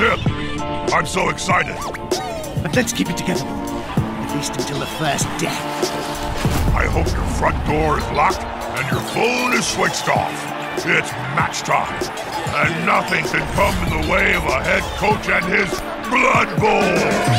ship. I'm so excited. But let's keep it together, at least until the first death. I hope your front door is locked and your phone is switched off. It's match time, and nothing can come in the way of a head coach and his Blood Bowl.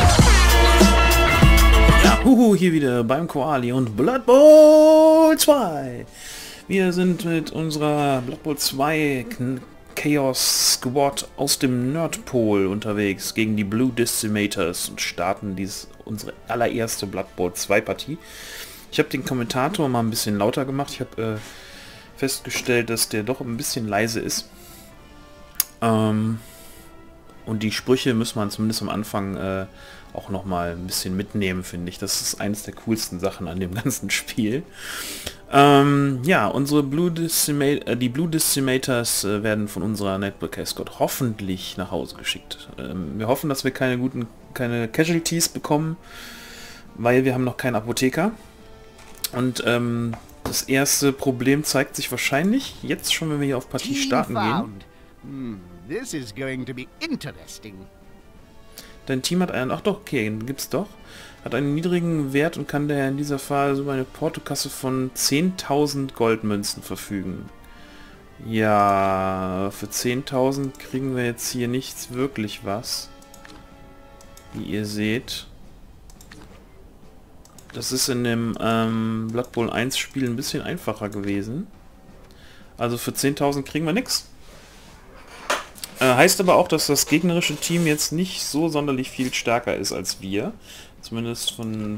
Ja, hier wieder beim Koali und Blood Bowl 2. Wir sind mit unserer Blood Bowl 2 Chaos Squad aus dem Nordpol unterwegs gegen die Blue Decimators und starten unsere allererste Blood Bowl 2 Partie. Ich habe den Kommentator mal ein bisschen lauter gemacht. Ich habe festgestellt, dass der doch ein bisschen leise ist. Und die Sprüche muss man zumindest am Anfang auch noch mal ein bisschen mitnehmen, finde ich. Das ist eines der coolsten Sachen an dem ganzen Spiel. Ja, unsere Blue Decimators werden von unserer Network Escort hoffentlich nach Hause geschickt. Wir hoffen, dass wir keine Casualties bekommen, weil wir haben noch keinen Apotheker. Und das erste Problem zeigt sich wahrscheinlich jetzt schon, wenn wir hier auf Partie starten gehen. This is going to be interesting. Dein Team hat einen... Ach doch, okay, gibt's doch. Hat einen niedrigen Wert und kann daher in dieser Phase über eine Portokasse von 10.000 Goldmünzen verfügen. Ja, für 10.000 kriegen wir jetzt hier nichts wirklich was. Wie ihr seht. Das ist in dem Blood Bowl 1 Spiel ein bisschen einfacher gewesen. Also für 10.000 kriegen wir nichts. Heißt aber auch, dass das gegnerische Team jetzt nicht so sonderlich viel stärker ist als wir. Zumindest vom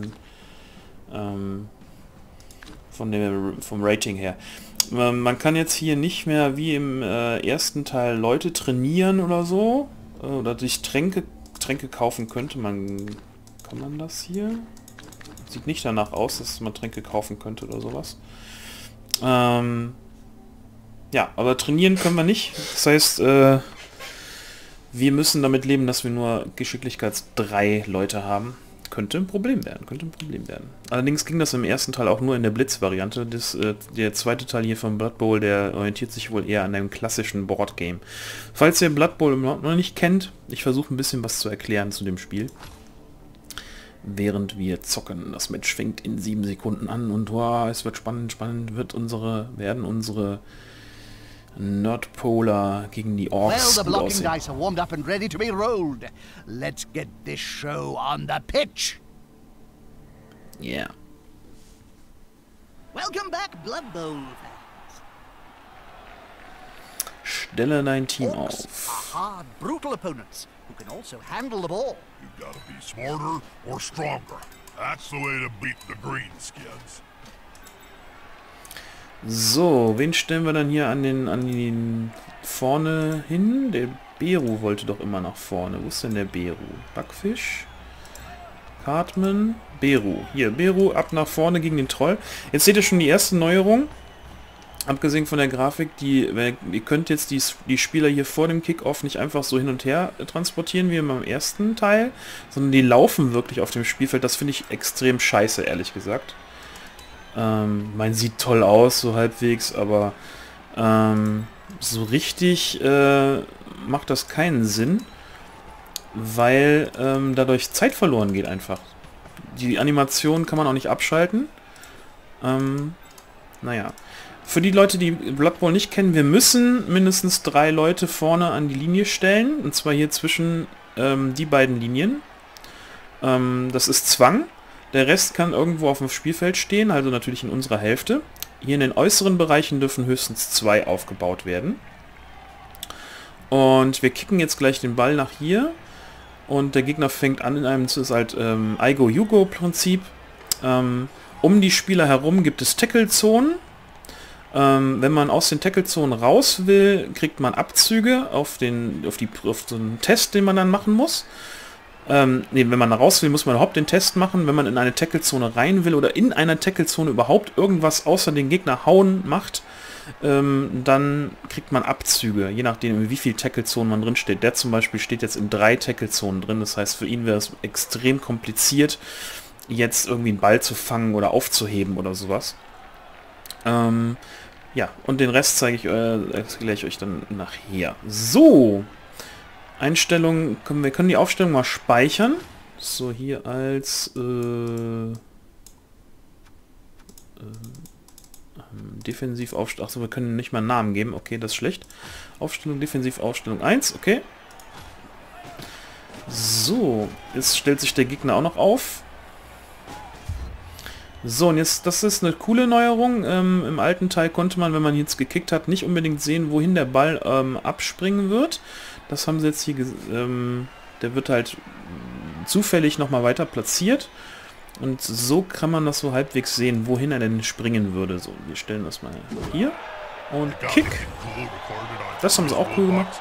Rating her. Man kann jetzt hier nicht mehr wie im ersten Teil Leute trainieren oder so. Oder sich Tränke kaufen könnte. Kann man das hier? Sieht nicht danach aus, dass man Tränke kaufen könnte oder sowas. Ja, aber trainieren können wir nicht. Das heißt, wir müssen damit leben, dass wir nur Geschicklichkeits 3 Leute haben. Könnte ein Problem werden. Allerdings ging das im ersten Teil auch nur in der Blitz-Variante. Der zweite Teil hier vom Blood Bowl, der orientiert sich wohl eher an einem klassischen Boardgame. Falls ihr Blood Bowl noch nicht kennt, ich versuche ein bisschen was zu erklären zu dem Spiel. Während wir zocken. Das Match fängt in 7 Sekunden an und wow, es wird spannend werden unsere Nordpolar gegen die Orks. Well, the blocking dice are warmed up and ready to be rolled. Let's get this show on the pitch. Yeah. Welcome back, Blood Bowl fans. Stelle dein Team Orks auf. are hard, brutal opponents who can also handle the ball. You gotta be smarter or stronger. That's the way to beat the Greenskins. So, wen stellen wir dann hier an den vorne hin? Der Beru wollte doch immer nach vorne. Wo ist denn der Beru? Backfisch? Cartman? Beru. Hier, Beru, ab nach vorne gegen den Troll. Jetzt seht ihr schon die erste Neuerung. Abgesehen von der Grafik, ihr könnt jetzt die Spieler hier vor dem Kickoff nicht einfach so hin und her transportieren wie beim ersten Teil, sondern die laufen wirklich auf dem Spielfeld. Das finde ich extrem scheiße, ehrlich gesagt. Man sieht toll aus, so halbwegs, aber so richtig macht das keinen Sinn, weil dadurch Zeit verloren geht einfach. Die Animation kann man auch nicht abschalten. Naja. Für die Leute, die Blood Bowl nicht kennen, wir müssen mindestens 3 Leute vorne an die Linie stellen, und zwar hier zwischen die beiden Linien. Das ist Zwang. Der Rest kann irgendwo auf dem Spielfeld stehen, also natürlich in unserer Hälfte. Hier in den äußeren Bereichen dürfen höchstens 2 aufgebaut werden. Und wir kicken jetzt gleich den Ball nach hier. Und der Gegner fängt an in einem, das ist halt Aigo-Yugo-Prinzip. Um die Spieler herum gibt es Tackle-Zonen. Wenn man aus den Tackle-Zonen raus will, kriegt man Abzüge auf so einen Test, den man dann machen muss. Wenn man da raus will, muss man überhaupt den Test machen. Wenn man in eine Tackle-Zone rein will oder in einer Tackle-Zone überhaupt irgendwas außer den Gegner hauen macht, dann kriegt man Abzüge, je nachdem, in wie viel Tackle-Zonen man drin steht. Der zum Beispiel steht jetzt in 3 Tackle-Zonen drin. Das heißt, für ihn wäre es extrem kompliziert, jetzt irgendwie einen Ball zu fangen oder aufzuheben oder sowas. Ja, und den Rest erkläre ich euch dann nachher. So, Einstellungen, wir können die Aufstellung mal speichern. So, hier als Defensivaufstellung. Achso, wir können nicht mal einen Namen geben. Okay, das ist schlecht. Aufstellung, Defensivaufstellung 1. Okay. So, jetzt stellt sich der Gegner auch noch auf. So, und jetzt, das ist eine coole Neuerung. Im alten Teil konnte man, wenn man jetzt gekickt hat, nicht unbedingt sehen, wohin der Ball abspringen wird. Das haben sie jetzt hier, der wird halt zufällig nochmal weiter platziert. Und so kann man das so halbwegs sehen, wohin er denn springen würde. So, wir stellen das mal hier. Und Kick. Das haben sie auch cool gemacht.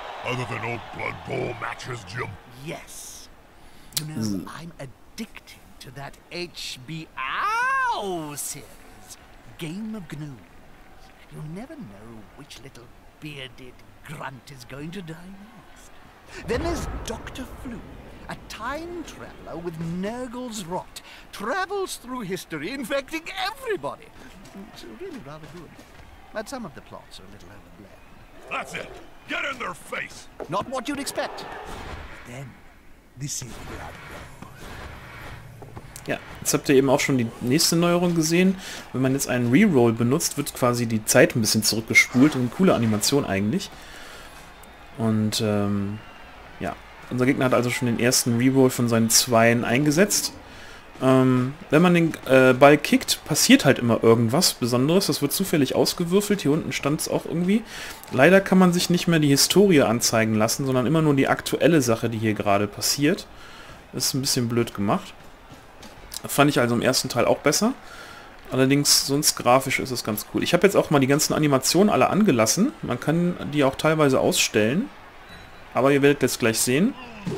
Yes. You know, I'm addicted to that HBO series, Game of Gnomes. You'll never know which little bearded grunt is going to die next. Then there's Dr. Flu, a time traveler with Nurgle's rot, travels through history, infecting everybody. It's really rather good. But some of the plots are a little overblown. That's it. Get in their face. Not what you'd expect. Then, this is where I go. Ja, jetzt habt ihr eben auch schon die nächste Neuerung gesehen. Wenn man jetzt einen Reroll benutzt, wird quasi die Zeit ein bisschen zurückgespult. Eine coole Animation eigentlich. Und ja, unser Gegner hat also schon den ersten Reroll von seinen Zweien eingesetzt. Wenn man den Ball kickt, passiert halt immer irgendwas Besonderes. Das wird zufällig ausgewürfelt. Hier unten stand es auch irgendwie. Leider kann man sich nicht mehr die Historie anzeigen lassen, sondern immer nur die aktuelle Sache, die hier gerade passiert. Das ist ein bisschen blöd gemacht. Fand ich also im ersten Teil auch besser. Allerdings, sonst grafisch ist es ganz cool. Ich habe jetzt auch mal die ganzen Animationen alle angelassen. Man kann die auch teilweise ausstellen. Aber ihr werdet jetzt gleich sehen.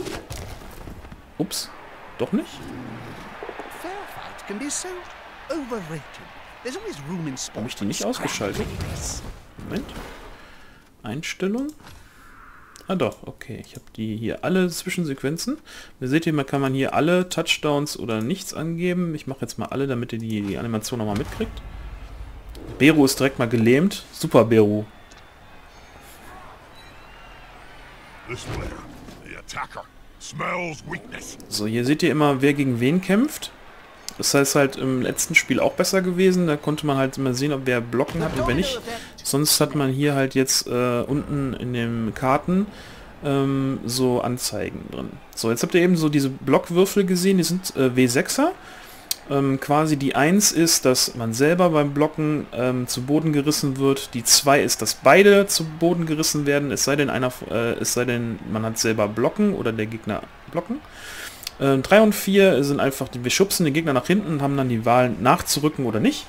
Ups, doch nicht. Habe ich die nicht ausgeschaltet? Moment. Einstellung. Ah doch, okay. Ich habe die hier alle Zwischensequenzen. Ihr seht hier, man kann hier alle Touchdowns oder nichts angeben. Ich mache jetzt mal alle, damit ihr die Animation nochmal mitkriegt. Beru ist direkt mal gelähmt. Super, Beru. So, hier seht ihr immer, wer gegen wen kämpft. Das heißt halt im letzten Spiel auch besser gewesen. Da konnte man halt immer sehen, ob wer blocken hat und wer nicht. Sonst hat man hier halt jetzt unten in den Karten so Anzeigen drin. So, jetzt habt ihr eben so diese Blockwürfel gesehen. Die sind W6er. Quasi die 1 ist, dass man selber beim Blocken zu Boden gerissen wird. Die 2 ist, dass beide zu Boden gerissen werden. Es sei denn, man hat selber blocken oder der Gegner blocken. 3 und 4 sind einfach, wir schubsen den Gegner nach hinten und haben dann die Wahl nachzurücken oder nicht.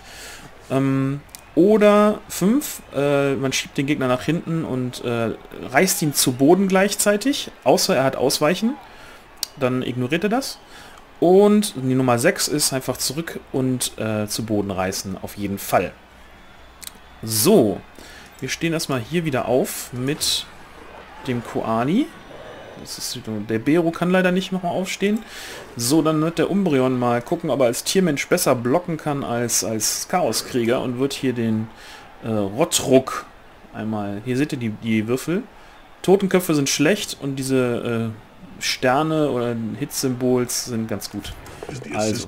Oder 5, man schiebt den Gegner nach hinten und reißt ihn zu Boden gleichzeitig, außer er hat Ausweichen. Dann ignoriert er das. Und die Nummer 6 ist einfach zurück und zu Boden reißen, auf jeden Fall. So, wir stehen erstmal hier wieder auf mit dem Koani. Das ist, der Beru kann leider nicht nochmal aufstehen. So, dann wird der Umbreon mal gucken, ob er als Tiermensch besser blocken kann als Chaoskrieger und wird hier den Rottruck einmal... Hier seht ihr die Würfel. Totenköpfe sind schlecht und diese Sterne oder Hitsymbols sind ganz gut. Also.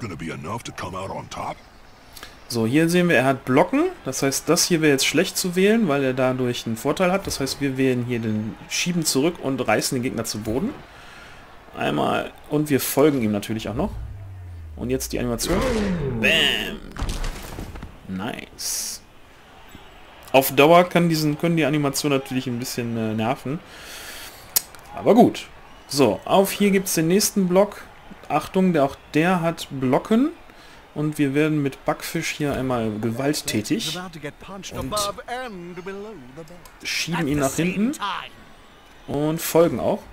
So, hier sehen wir, er hat Blocken. Das heißt, das hier wäre jetzt schlecht zu wählen, weil er dadurch einen Vorteil hat. Das heißt, wir wählen hier den Schieben zurück und reißen den Gegner zu Boden. Einmal. Und wir folgen ihm natürlich auch noch. Und jetzt die Animation. Bam! Nice. Auf Dauer können die Animationen natürlich ein bisschen nerven. Aber gut. So, auf hier gibt es den nächsten Block. Achtung, auch der hat Blocken. Und wir werden mit Backfisch hier einmal gewalttätig und schieben ihn nach hinten und folgen auch.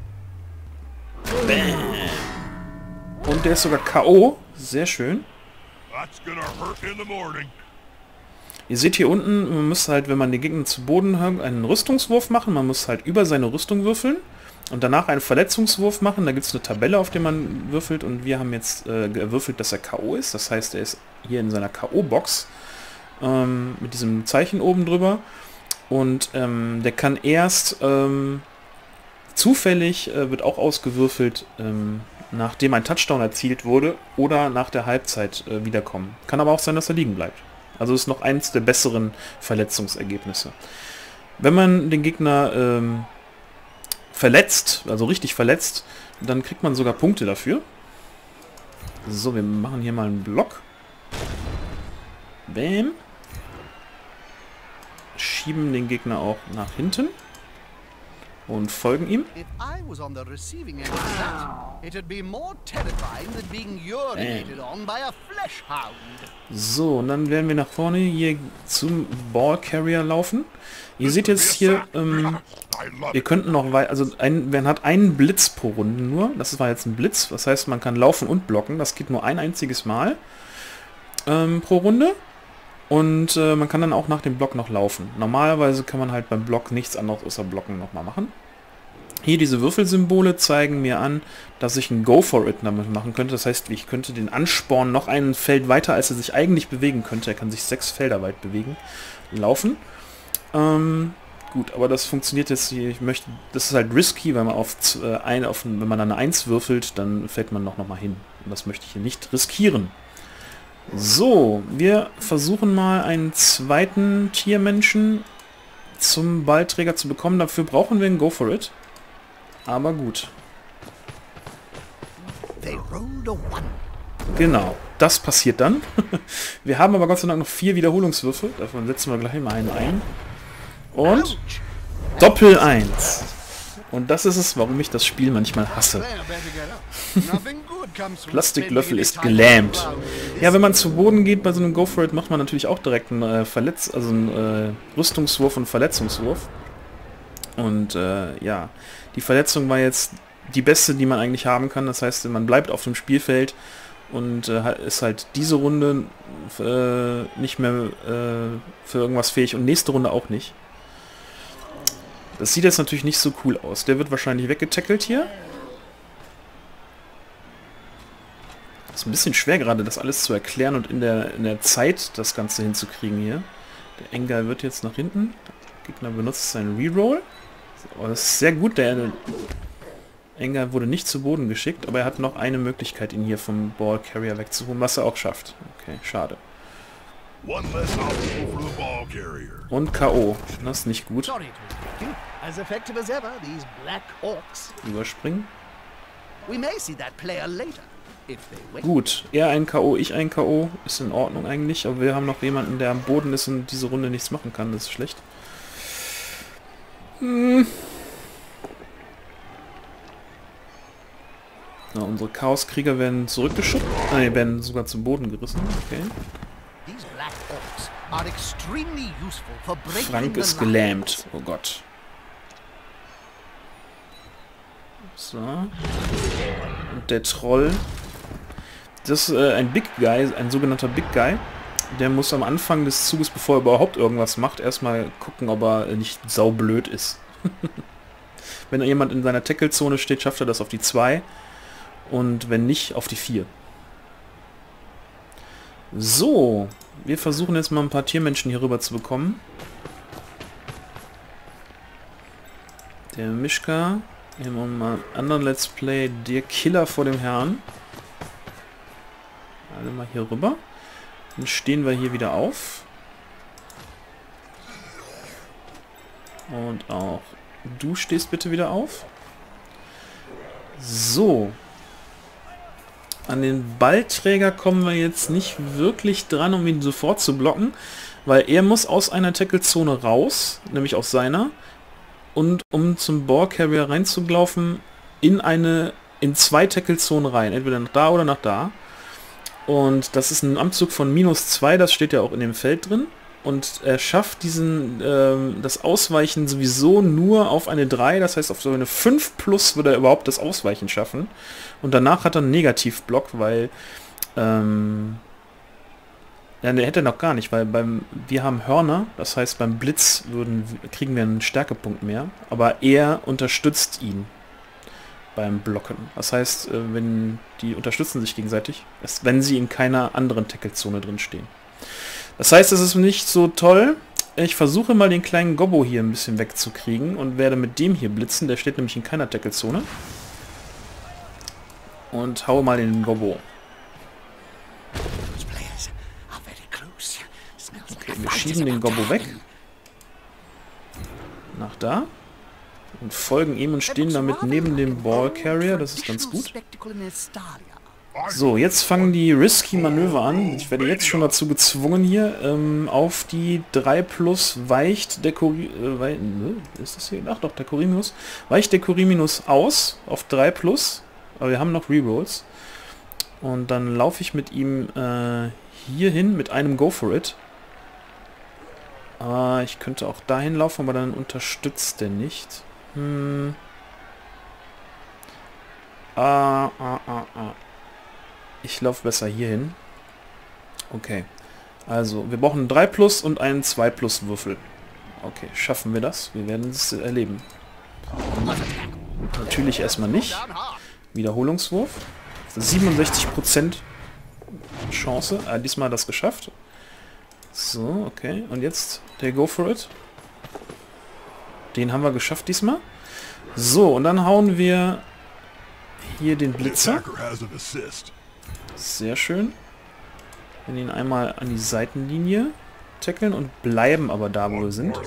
Bam. Und der ist sogar K.O. Sehr schön. Ihr seht hier unten, man muss halt, wenn man den Gegner zu Boden hat, einen Rüstungswurf machen. Man muss halt über seine Rüstung würfeln. Und danach einen Verletzungswurf machen, da gibt es eine Tabelle, auf der man würfelt und wir haben jetzt gewürfelt, dass er K.O. ist. Das heißt, er ist hier in seiner K.O.-Box mit diesem Zeichen oben drüber und der kann erst 2 Zufällig wird auch ausgewürfelt, nachdem ein Touchdown erzielt wurde oder nach der Halbzeit wiederkommen. Kann aber auch sein, dass er liegen bleibt. Also ist noch eins der besseren Verletzungsergebnisse. Wenn man den Gegner verletzt, also richtig verletzt, dann kriegt man sogar Punkte dafür. So, wir machen hier mal einen Block. Bam. Schieben den Gegner auch nach hinten. Und folgen ihm. So, und dann werden wir nach vorne hier zum Ball Carrier laufen. Ihr seht jetzt hier, wir könnten noch weiter, also man hat einen Blitz pro Runde nur. Das war jetzt ein Blitz, das heißt, man kann laufen und blocken. Das geht nur ein einziges Mal pro Runde. Und man kann dann auch nach dem Block noch laufen. Normalerweise kann man halt beim Block nichts anderes außer Blocken nochmal machen. Hier diese Würfelsymbole zeigen mir an, dass ich ein Go for it damit machen könnte. Das heißt, ich könnte den anspornen noch ein Feld weiter, als er sich eigentlich bewegen könnte. Er kann sich 6 Felder weit bewegen. Laufen. Gut, aber das funktioniert jetzt hier. Das ist halt risky, weil man wenn man dann eine 1 würfelt, dann fällt man noch mal hin. Und das möchte ich hier nicht riskieren. So, wir versuchen mal einen zweiten Tiermenschen zum Ballträger zu bekommen. Dafür brauchen wir einen Go for it. Aber gut. Genau, das passiert dann. Wir haben aber Gott sei Dank noch 4 Wiederholungswürfe. Davon setzen wir gleich mal einen ein. Und Doppel 1. Und das ist es, warum ich das Spiel manchmal hasse. Plastiklöffel ist gelähmt. Ja, wenn man zu Boden geht bei so einem Go for it, macht man natürlich auch direkt einen einen Rüstungswurf und Verletzungswurf. Und ja, die Verletzung war jetzt die beste, die man eigentlich haben kann. Das heißt, man bleibt auf dem Spielfeld und ist halt diese Runde nicht mehr für irgendwas fähig und nächste Runde auch nicht. Das sieht jetzt natürlich nicht so cool aus. Der wird wahrscheinlich weggetackelt hier. Ist ein bisschen schwer gerade, das alles zu erklären und in der Zeit das Ganze hinzukriegen hier. Der Engel wird jetzt nach hinten. Der Gegner benutzt seinen Reroll. So, das ist sehr gut. Der Engel wurde nicht zu Boden geschickt, aber er hat noch eine Möglichkeit, ihn hier vom Ball Carrier wegzuholen, was er auch schafft. Okay, schade. Und K.O. Das ist nicht gut. Überspringen. Gut, er ein K.O., ich ein K.O. Ist in Ordnung eigentlich, aber wir haben noch jemanden, der am Boden ist und diese Runde nichts machen kann. Das ist schlecht. Na, unsere Chaoskrieger werden zurückgeschubst. Nein, werden sogar zum Boden gerissen. Okay. Frank ist gelähmt. Oh Gott. So. Und der Troll. Das ist ein Big Guy, ein sogenannter Big Guy. Der muss am Anfang des Zuges, bevor er überhaupt irgendwas macht, erstmal gucken, ob er nicht saublöd ist. Wenn jemand in seiner Tackle-Zone steht, schafft er das auf die 2. Und wenn nicht, auf die 4. So, wir versuchen jetzt mal ein paar Tiermenschen hier rüber zu bekommen. Der Mischka, hier haben wir mal einen anderen Let's Play, der Killer vor dem Herrn. Alle mal hier rüber. Dann stehen wir hier wieder auf. Und auch du stehst bitte wieder auf. So. An den Ballträger kommen wir jetzt nicht wirklich dran, um ihn sofort zu blocken, weil er muss aus einer Tackle-Zone raus, nämlich aus seiner, und um zum Ball Carrier reinzulaufen, in 2 Tackle-Zonen rein, entweder nach da oder nach da. Und das ist ein Abzug von -2, das steht ja auch in dem Feld drin. Und er schafft das Ausweichen sowieso nur auf eine 3, das heißt auf so eine 5+ würde er überhaupt das Ausweichen schaffen. Und danach hat er einen Negativblock, weil ja, der hätte noch gar nicht, weil wir haben Hörner, das heißt beim Blitz kriegen wir einen Stärkepunkt mehr, aber er unterstützt ihn beim Blocken. Das heißt, die unterstützen sich gegenseitig, wenn sie in keiner anderen Tackle-Zone drin stehen. Das heißt, es ist nicht so toll. Ich versuche mal den kleinen Gobbo hier ein bisschen wegzukriegen und werde mit dem hier blitzen. Der steht nämlich in keiner Tackle-Zone. Und haue mal den Gobbo. Okay, wir schieben den Gobbo weg. Nach da. Und folgen ihm und stehen damit neben dem Ball Carrier. Das ist ganz gut. So, jetzt fangen die risky Manöver an. Ich werde jetzt schon dazu gezwungen hier, auf die 3+ weicht der ist das hier? Ach doch, der Corimius. Weicht der Corimius aus auf 3+. Aber wir haben noch Rerolls. Und dann laufe ich mit ihm hier hin mit einem Go for it. Ich könnte auch dahin laufen, aber dann unterstützt der nicht. Ich laufe besser hier hin. Okay. Also, wir brauchen einen 3+ und einen 2+ Würfel. Okay, schaffen wir das? Wir werden es erleben. Natürlich erstmal nicht. Wiederholungswurf. 67% Chance. Diesmal hat das geschafft. So, okay. Und jetzt der Go for it. Den haben wir geschafft diesmal. So, und dann hauen wir hier den Blitzer. Sehr schön. Wir ihn einmal an die Seitenlinie tackeln und bleiben aber da, wo wir sind.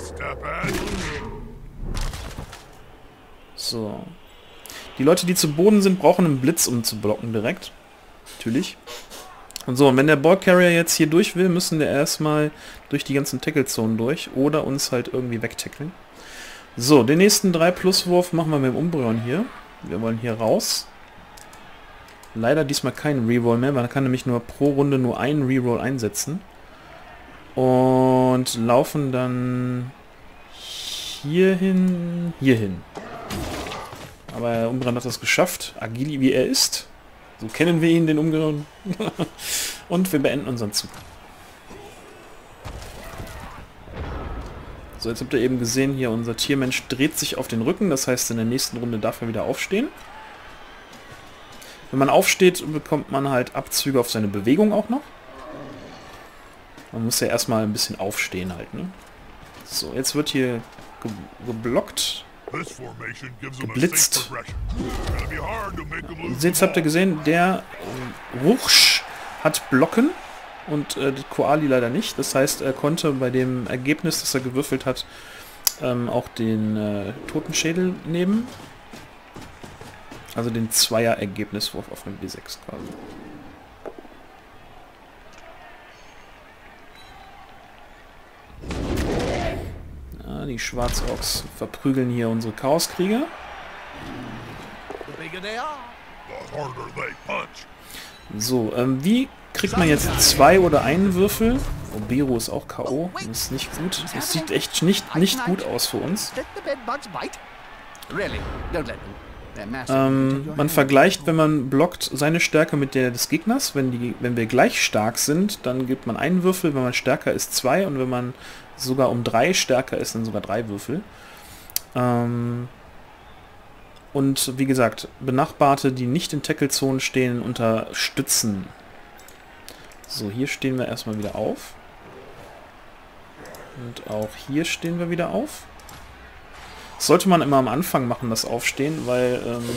So. Die Leute, die zu Boden sind, brauchen einen Blitz, um zu blocken direkt. Natürlich. Und so, und wenn der Ball Carrier jetzt hier durch will, müssen wir erstmal durch die ganzen Tackle-Zonen durch oder uns halt irgendwie wegtackeln. So, den nächsten 3+ Wurf machen wir mit dem Umbreon hier. Wir wollen hier raus. Leider diesmal kein Reroll mehr, man kann nämlich nur pro Runde nur einen Reroll einsetzen. Und laufen dann hierhin. Aber der Umbreon hat das geschafft, agil wie er ist. So kennen wir ihn, den Umbreon. Und wir beenden unseren Zug. So, jetzt habt ihr eben gesehen, hier unser Tiermensch dreht sich auf den Rücken. Das heißt, in der nächsten Runde darf er wieder aufstehen. Wenn man aufsteht, bekommt man halt Abzüge auf seine Bewegung auch noch. Man muss ja erstmal ein bisschen aufstehen halt, ne? So, jetzt wird hier geblockt. Geblitzt. Jetzt habt ihr gesehen, der Ruchsch hat Blocken und Koali leider nicht. Das heißt, er konnte bei dem Ergebnis, das er gewürfelt hat, auch den Totenschädel nehmen. Also den Zweier-Ergebniswurf auf einem B6 quasi. Ja, die Schwarzorks verprügeln hier unsere Chaoskrieger. So, wie kriegt man jetzt 2 oder einen Würfel? Oh, Bero ist auch K.O. Das ist nicht gut. Das sieht echt nicht gut aus für uns. Man vergleicht, wenn man blockt, seine Stärke mit der des Gegners. Wenn wir gleich stark sind, dann gibt man einen Würfel. Wenn man stärker ist, 2. Und wenn man sogar um 3 stärker ist, dann sogar 3 Würfel. Und wie gesagt, Benachbarte, die nicht in Tackle-Zonen stehen, unterstützen. So, hier stehen wir erstmal wieder auf. Und auch hier stehen wir wieder auf. Das sollte man immer am Anfang machen, das Aufstehen, weil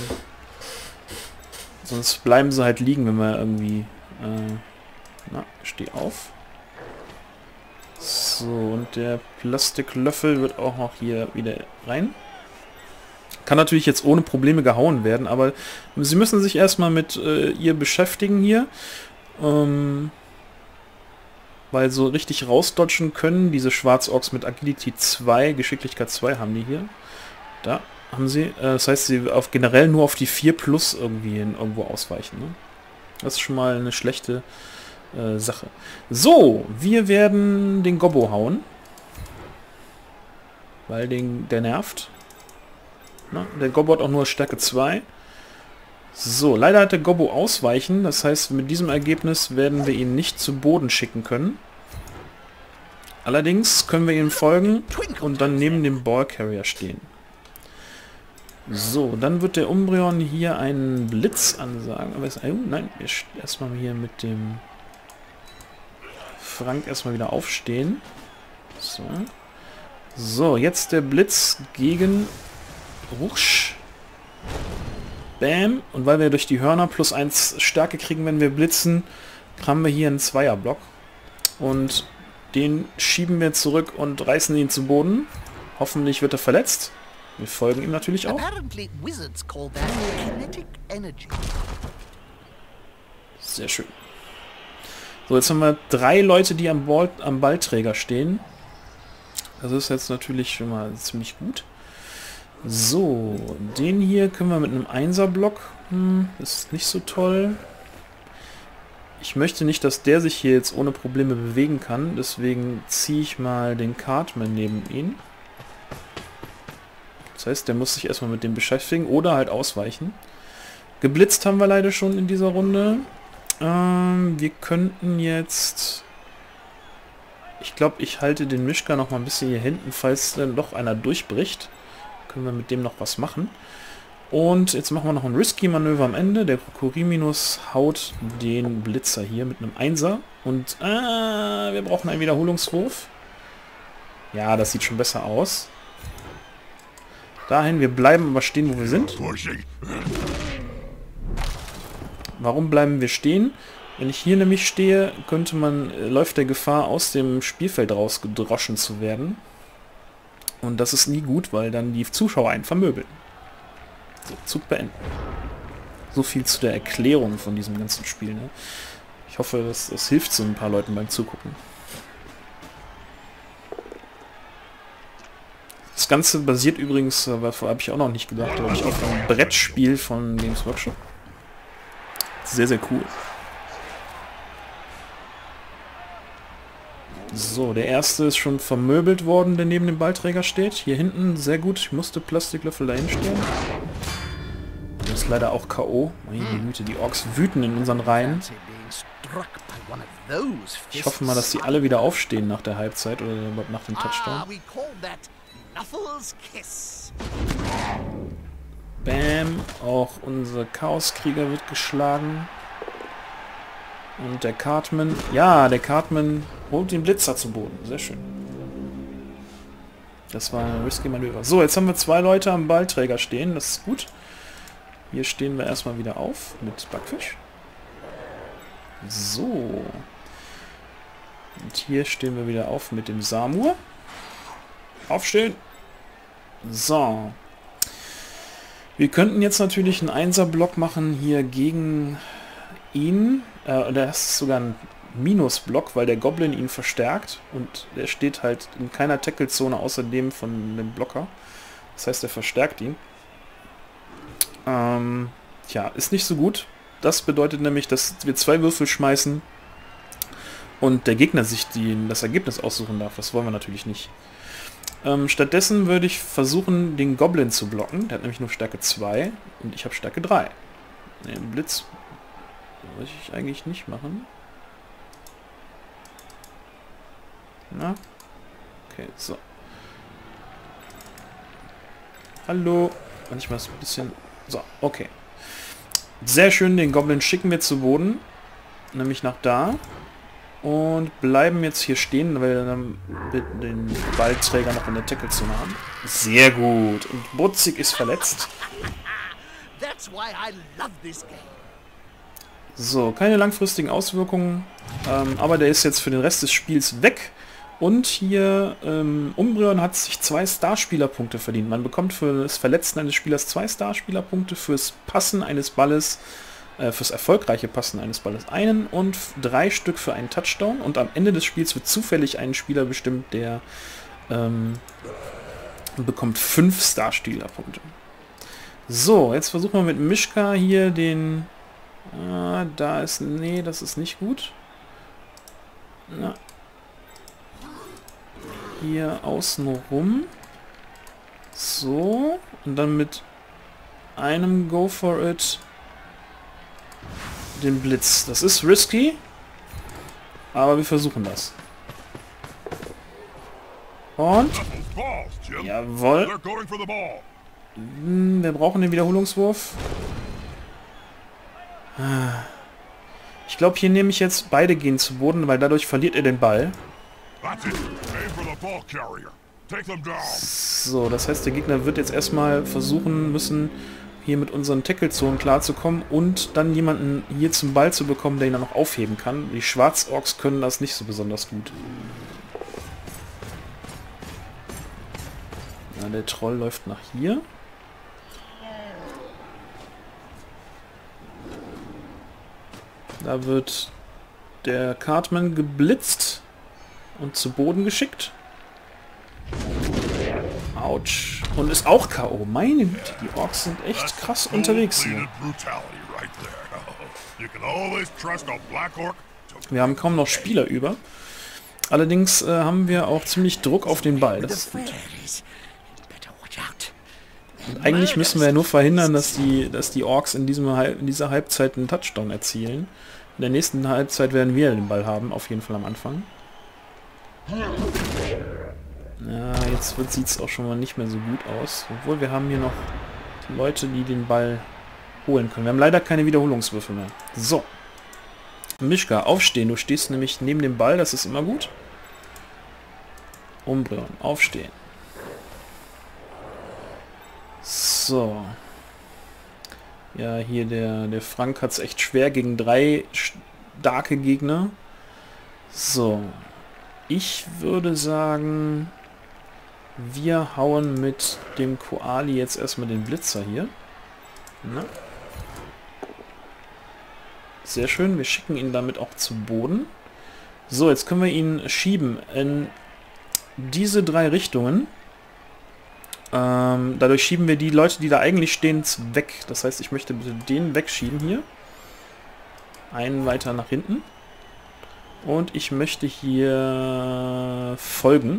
sonst bleiben sie halt liegen, wenn wir irgendwie... steh auf. So, und der Plastiklöffel wird auch noch hier wieder rein. Kann natürlich jetzt ohne Probleme gehauen werden, aber sie müssen sich erstmal mit ihr beschäftigen hier. Weil so richtig rausdodgen können diese Schwarzorks mit Agility 2, Geschicklichkeit 2 haben die hier. Da haben sie. Das heißt, sie generell nur auf die 4+ irgendwie irgendwo ausweichen. Ne? Das ist schon mal eine schlechte Sache. So, wir werden den Gobbo hauen. Weil der nervt. Na, der Gobbo hat auch nur Stärke 2. So, leider hat der Gobbo ausweichen. Das heißt, mit diesem Ergebnis werden wir ihn nicht zu Boden schicken können. Allerdings können wir ihm folgen und dann neben dem Ball Carrier stehen. So, dann wird der Umbreon hier einen Blitz ansagen. Aber nein, erstmal hier mit dem Frank erstmal wieder aufstehen. So. So, jetzt der Blitz gegen Rusch. Bam. Und weil wir durch die Hörner +1 Stärke kriegen, wenn wir blitzen, haben wir hier einen Zweierblock. Und den schieben wir zurück und reißen ihn zu Boden. Hoffentlich wird er verletzt. Wir folgen ihm natürlich auch. Apparently, wizards call that kinetic energy. Sehr schön. So, jetzt haben wir 3 Leute, die am Ballträger stehen. Das ist jetzt natürlich schon mal ziemlich gut. So, den hier können wir mit einem 1er-Block. Ist nicht so toll. Ich möchte nicht, dass der sich hier jetzt ohne Probleme bewegen kann. Deswegen ziehe ich mal den Cartman neben ihn. Das heißt, der muss sich erstmal mit dem beschäftigen oder halt ausweichen. Geblitzt haben wir leider schon in dieser Runde. Wir könnten jetzt... Ich glaube, ich halte den Mischka noch mal ein bisschen hier hinten, falls dann doch einer durchbricht. Können wir mit dem noch was machen. Und jetzt machen wir noch ein Risky-Manöver am Ende. Der Kokoriminus haut den Blitzer hier mit einem 1er. Und wir brauchen einen Wiederholungswurf. Ja, das sieht schon besser aus. Dahin, wir bleiben aber stehen, wo wir sind. Warum bleiben wir stehen? Wenn ich hier nämlich stehe, läuft der Gefahr, aus dem Spielfeld rausgedroschen zu werden. Und das ist nie gut, weil dann die Zuschauer einen vermöbeln. So, Zug beenden. So viel zu der Erklärung von diesem ganzen Spiel. Ne? Ich hoffe, das hilft so ein paar Leuten beim Zugucken. Das Ganze basiert übrigens, habe ich auch noch nicht gedacht, glaube ich, auf einem Brettspiel von Games Workshop. Sehr, sehr cool. So, der erste ist schon vermöbelt worden, der neben dem Ballträger steht. Hier hinten, sehr gut. Ich musste Plastiklöffel dahin stellen. Das ist leider auch K.O. Meine Güte, die Orks wüten in unseren Reihen. Ich hoffe mal, dass sie alle wieder aufstehen nach der Halbzeit oder nach dem Touchdown. Bam, auch unser Chaoskrieger wird geschlagen. Und der Cartman, ja, der Cartman holt den Blitzer zu Boden. Sehr schön. Das war ein risky Manöver. So, jetzt haben wir 2 Leute am Ballträger stehen. Das ist gut. Hier stehen wir erstmal wieder auf mit Backfisch. So. Und hier stehen wir wieder auf mit dem Samur. Aufstehen. So. Wir könnten jetzt natürlich einen 1er-Block machen hier gegen ihn. Das ist sogar ein Minus-Block, weil der Goblin ihn verstärkt. Und er steht halt in keiner Tackle-Zone außer dem von dem Blocker. Das heißt, er verstärkt ihn. Tja, ist nicht so gut. Das bedeutet nämlich, dass wir 2 Würfel schmeißen und der Gegner sich das Ergebnis aussuchen darf. Das wollen wir natürlich nicht. Stattdessen würde ich versuchen, den Goblin zu blocken. Der hat nämlich nur Stärke 2 und ich habe Stärke 3. Den Blitz wollte ich eigentlich nicht machen. Na? Okay, so. Hallo. Manchmal ist ein bisschen... So, okay. Sehr schön, den Goblin schicken wir zu Boden. Nämlich nach da. Und bleiben jetzt hier stehen, weil wir dann den Ballträger noch in der Tackle-Zone haben. Sehr gut. Und Butzig ist verletzt. So, keine langfristigen Auswirkungen. Aber der ist jetzt für den Rest des Spiels weg. Und hier Umbreon hat sich 2 Starspielerpunkte verdient. Man bekommt für das Verletzen eines Spielers 2 Starspielerpunkte, fürs Passen eines Balles, fürs erfolgreiche Passen eines Balles einen und 3 Stück für einen Touchdown. Und am Ende des Spiels wird zufällig ein Spieler bestimmt, der bekommt 5 Starspielerpunkte. So, jetzt versuchen wir mit Mischka hier den... da ist... Nee, das ist nicht gut. Na. Hier außen rum. So. Und dann mit einem Go for it den Blitz. Das ist risky. Aber wir versuchen das. Und... Jawohl. Wir brauchen den Wiederholungswurf. Ich glaube, hier nehme ich jetzt... Beide gehen zu Boden, weil dadurch verliert er den Ball. Take them down. So, das heißt, der Gegner wird jetzt erstmal versuchen müssen, hier mit unseren Tackle-Zonen klarzukommen und dann jemanden hier zum Ball zu bekommen, der ihn dann noch aufheben kann. Die Schwarzorks können das nicht so besonders gut. Ja, der Troll läuft nach hier. Da wird der Cartman geblitzt und zu Boden geschickt. Autsch. Und ist auch K.O. Meine Güte, die Orks sind echt krass unterwegs hier. Wir haben kaum noch Spieler über. Allerdings haben wir auch ziemlich Druck auf den Ball. Das ist gut. Und eigentlich müssen wir ja nur verhindern, dass die Orks in dieser Halbzeit einen Touchdown erzielen. In der nächsten Halbzeit werden wir den Ball haben, auf jeden Fall am Anfang. Ja, jetzt sieht es auch schon mal nicht mehr so gut aus. Obwohl, wir haben hier noch die Leute, die den Ball holen können. Wir haben leider keine Wiederholungswürfe mehr. So. Mischka, aufstehen. Du stehst nämlich neben dem Ball, das ist immer gut. Umbreon, aufstehen. So. Ja, hier der Frank hat es echt schwer gegen 3 starke Gegner. So. Ich würde sagen, wir hauen mit dem Koali jetzt erstmal den Blitzer hier. Na. Sehr schön, wir schicken ihn damit auch zu Boden. So, jetzt können wir ihn schieben in diese 3 Richtungen. Dadurch schieben wir die Leute, die da eigentlich stehen, weg. Das heißt, ich möchte bitte den wegschieben hier. Einen weiter nach hinten. Und ich möchte hier folgen.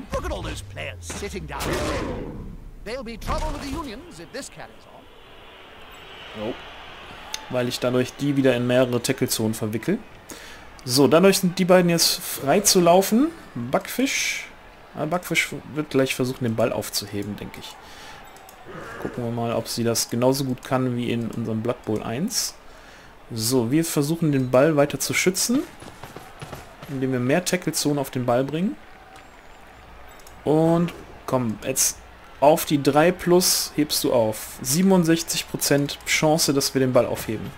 Oh. Weil ich dadurch die wieder in mehrere Tackle-Zonen verwickel. So, dadurch sind die beiden jetzt frei zu laufen. Backfisch. Backfisch wird gleich versuchen, den Ball aufzuheben, denke ich. Gucken wir mal, ob sie das genauso gut kann wie in unserem Blood Bowl 1. So, wir versuchen den Ball weiter zu schützen, indem wir mehr Tackle-Zonen auf den Ball bringen. Und komm, jetzt auf die 3 plus hebst du auf. 67% Chance, dass wir den Ball aufheben.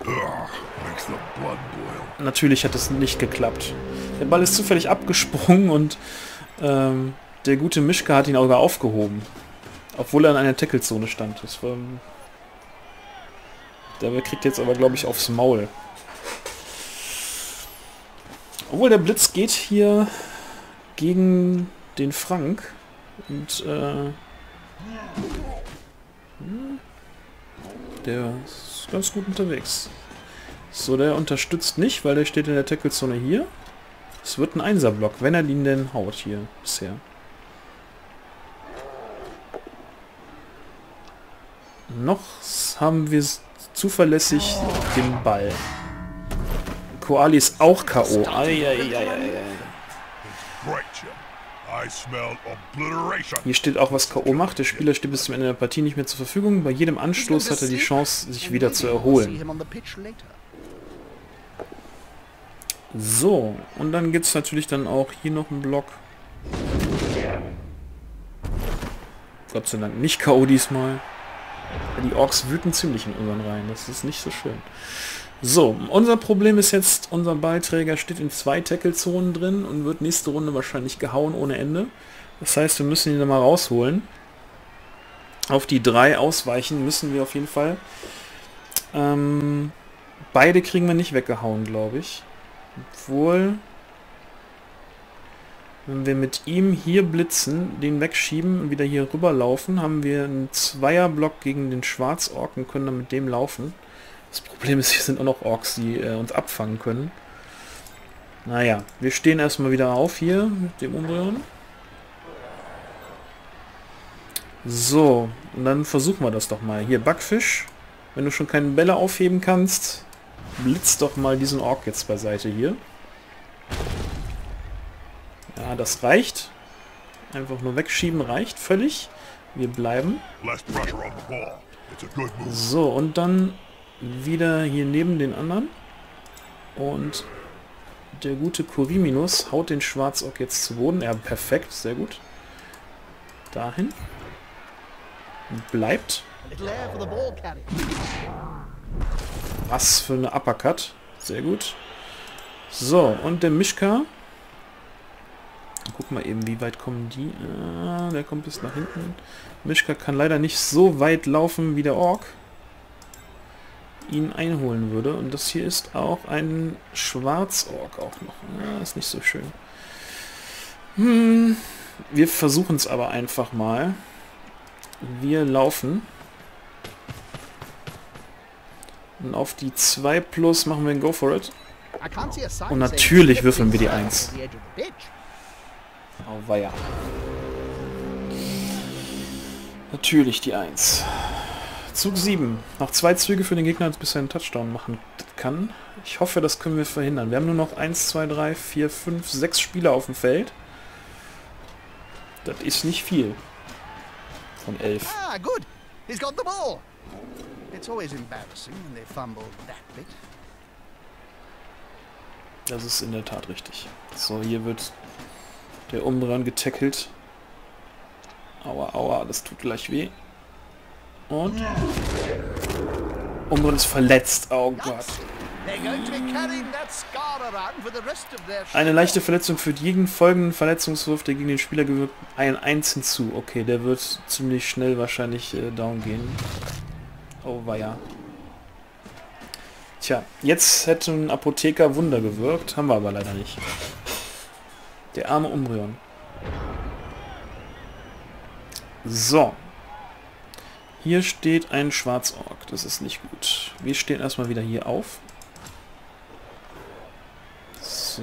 Natürlich hat es nicht geklappt. Der Ball ist zufällig abgesprungen und der gute Mischka hat ihn auch sogar aufgehoben. Obwohl er in einer Tackle-Zone stand. Das war, der kriegt jetzt aber, glaube ich, aufs Maul. Obwohl der Blitz geht hier gegen den Frank. Und der ist ganz gut unterwegs. So, der unterstützt nicht, weil der steht in der Tackle-Zone hier. Es wird ein 1er-Block, wenn er ihn denn haut hier bisher. Noch haben wir zuverlässig den Ball. Koali ist auch K.O. Hier steht auch, was K.O. macht. Der Spieler steht bis zum Ende der Partie nicht mehr zur Verfügung. Bei jedem Anstoß hat er die Chance, sich wieder zu erholen. So, und dann gibt es natürlich dann auch hier noch einen Block. Gott sei Dank nicht K.O. diesmal. Die Orks wüten ziemlich in unseren Reihen. Das ist nicht so schön. So, unser Problem ist jetzt, unser Ballträger steht in 2 Tackle-Zonen drin und wird nächste Runde wahrscheinlich gehauen ohne Ende. Das heißt, wir müssen ihn dann mal rausholen. Auf die 3 ausweichen müssen wir auf jeden Fall. Beide kriegen wir nicht weggehauen, glaube ich. Obwohl, wenn wir mit ihm hier blitzen, den wegschieben und wieder hier rüberlaufen, haben wir einen 2er-Block gegen den Schwarzork und können dann mit dem laufen. Das Problem ist, hier sind auch noch Orks, die uns abfangen können. Naja, wir stehen erstmal wieder auf hier mit dem Umbreon. So, und dann versuchen wir das doch mal. Hier, Backfisch. Wenn du schon keine Bälle aufheben kannst, blitz doch mal diesen Ork jetzt beiseite hier. Ja, das reicht. Einfach nur wegschieben reicht völlig. Wir bleiben. So, und dann wieder hier neben den anderen. Und der gute Koriminus haut den Schwarzork jetzt zu Boden. Ja, perfekt, sehr gut. Dahin. Und bleibt. Was für eine Uppercut. Sehr gut. So, und der Mischka. Guck mal eben, wie weit kommen die. Der kommt bis nach hinten. Mischka kann leider nicht so weit laufen, wie der Ork ihn einholen würde. Und das hier ist auch ein Schwarzork auch noch. Ja, ist nicht so schön. Wir versuchen es aber einfach mal. Wir laufen. Und auf die 2 plus machen wir ein Go for it. Und natürlich würfeln wir die 1. Oh weia. Natürlich die 1. Zug 7. Noch 2 Züge für den Gegner, bis er einen Touchdown machen kann. Ich hoffe, das können wir verhindern. Wir haben nur noch 1, 2, 3, 4, 5, 6 Spieler auf dem Feld. Das ist nicht viel. Von 11. Ah, good. He's got the ball. It's always embarrassing when they fumble that bit. Das ist in der Tat richtig. So, hier wird der Umbran getackelt. Aua, aua, das tut gleich weh. Und Umbran ist verletzt. Oh Gott. Eine leichte Verletzung führt jeden folgenden Verletzungswurf, der gegen den Spieler gewirkt, ein 1 hinzu. Okay, der wird ziemlich schnell wahrscheinlich down gehen. Oh weia. Tja, jetzt hätte ein Apotheker Wunder gewirkt, haben wir aber leider nicht. Der arme Umbreon. So. Hier steht ein Schwarzork, das ist nicht gut. Wir stehen erstmal wieder hier auf. So.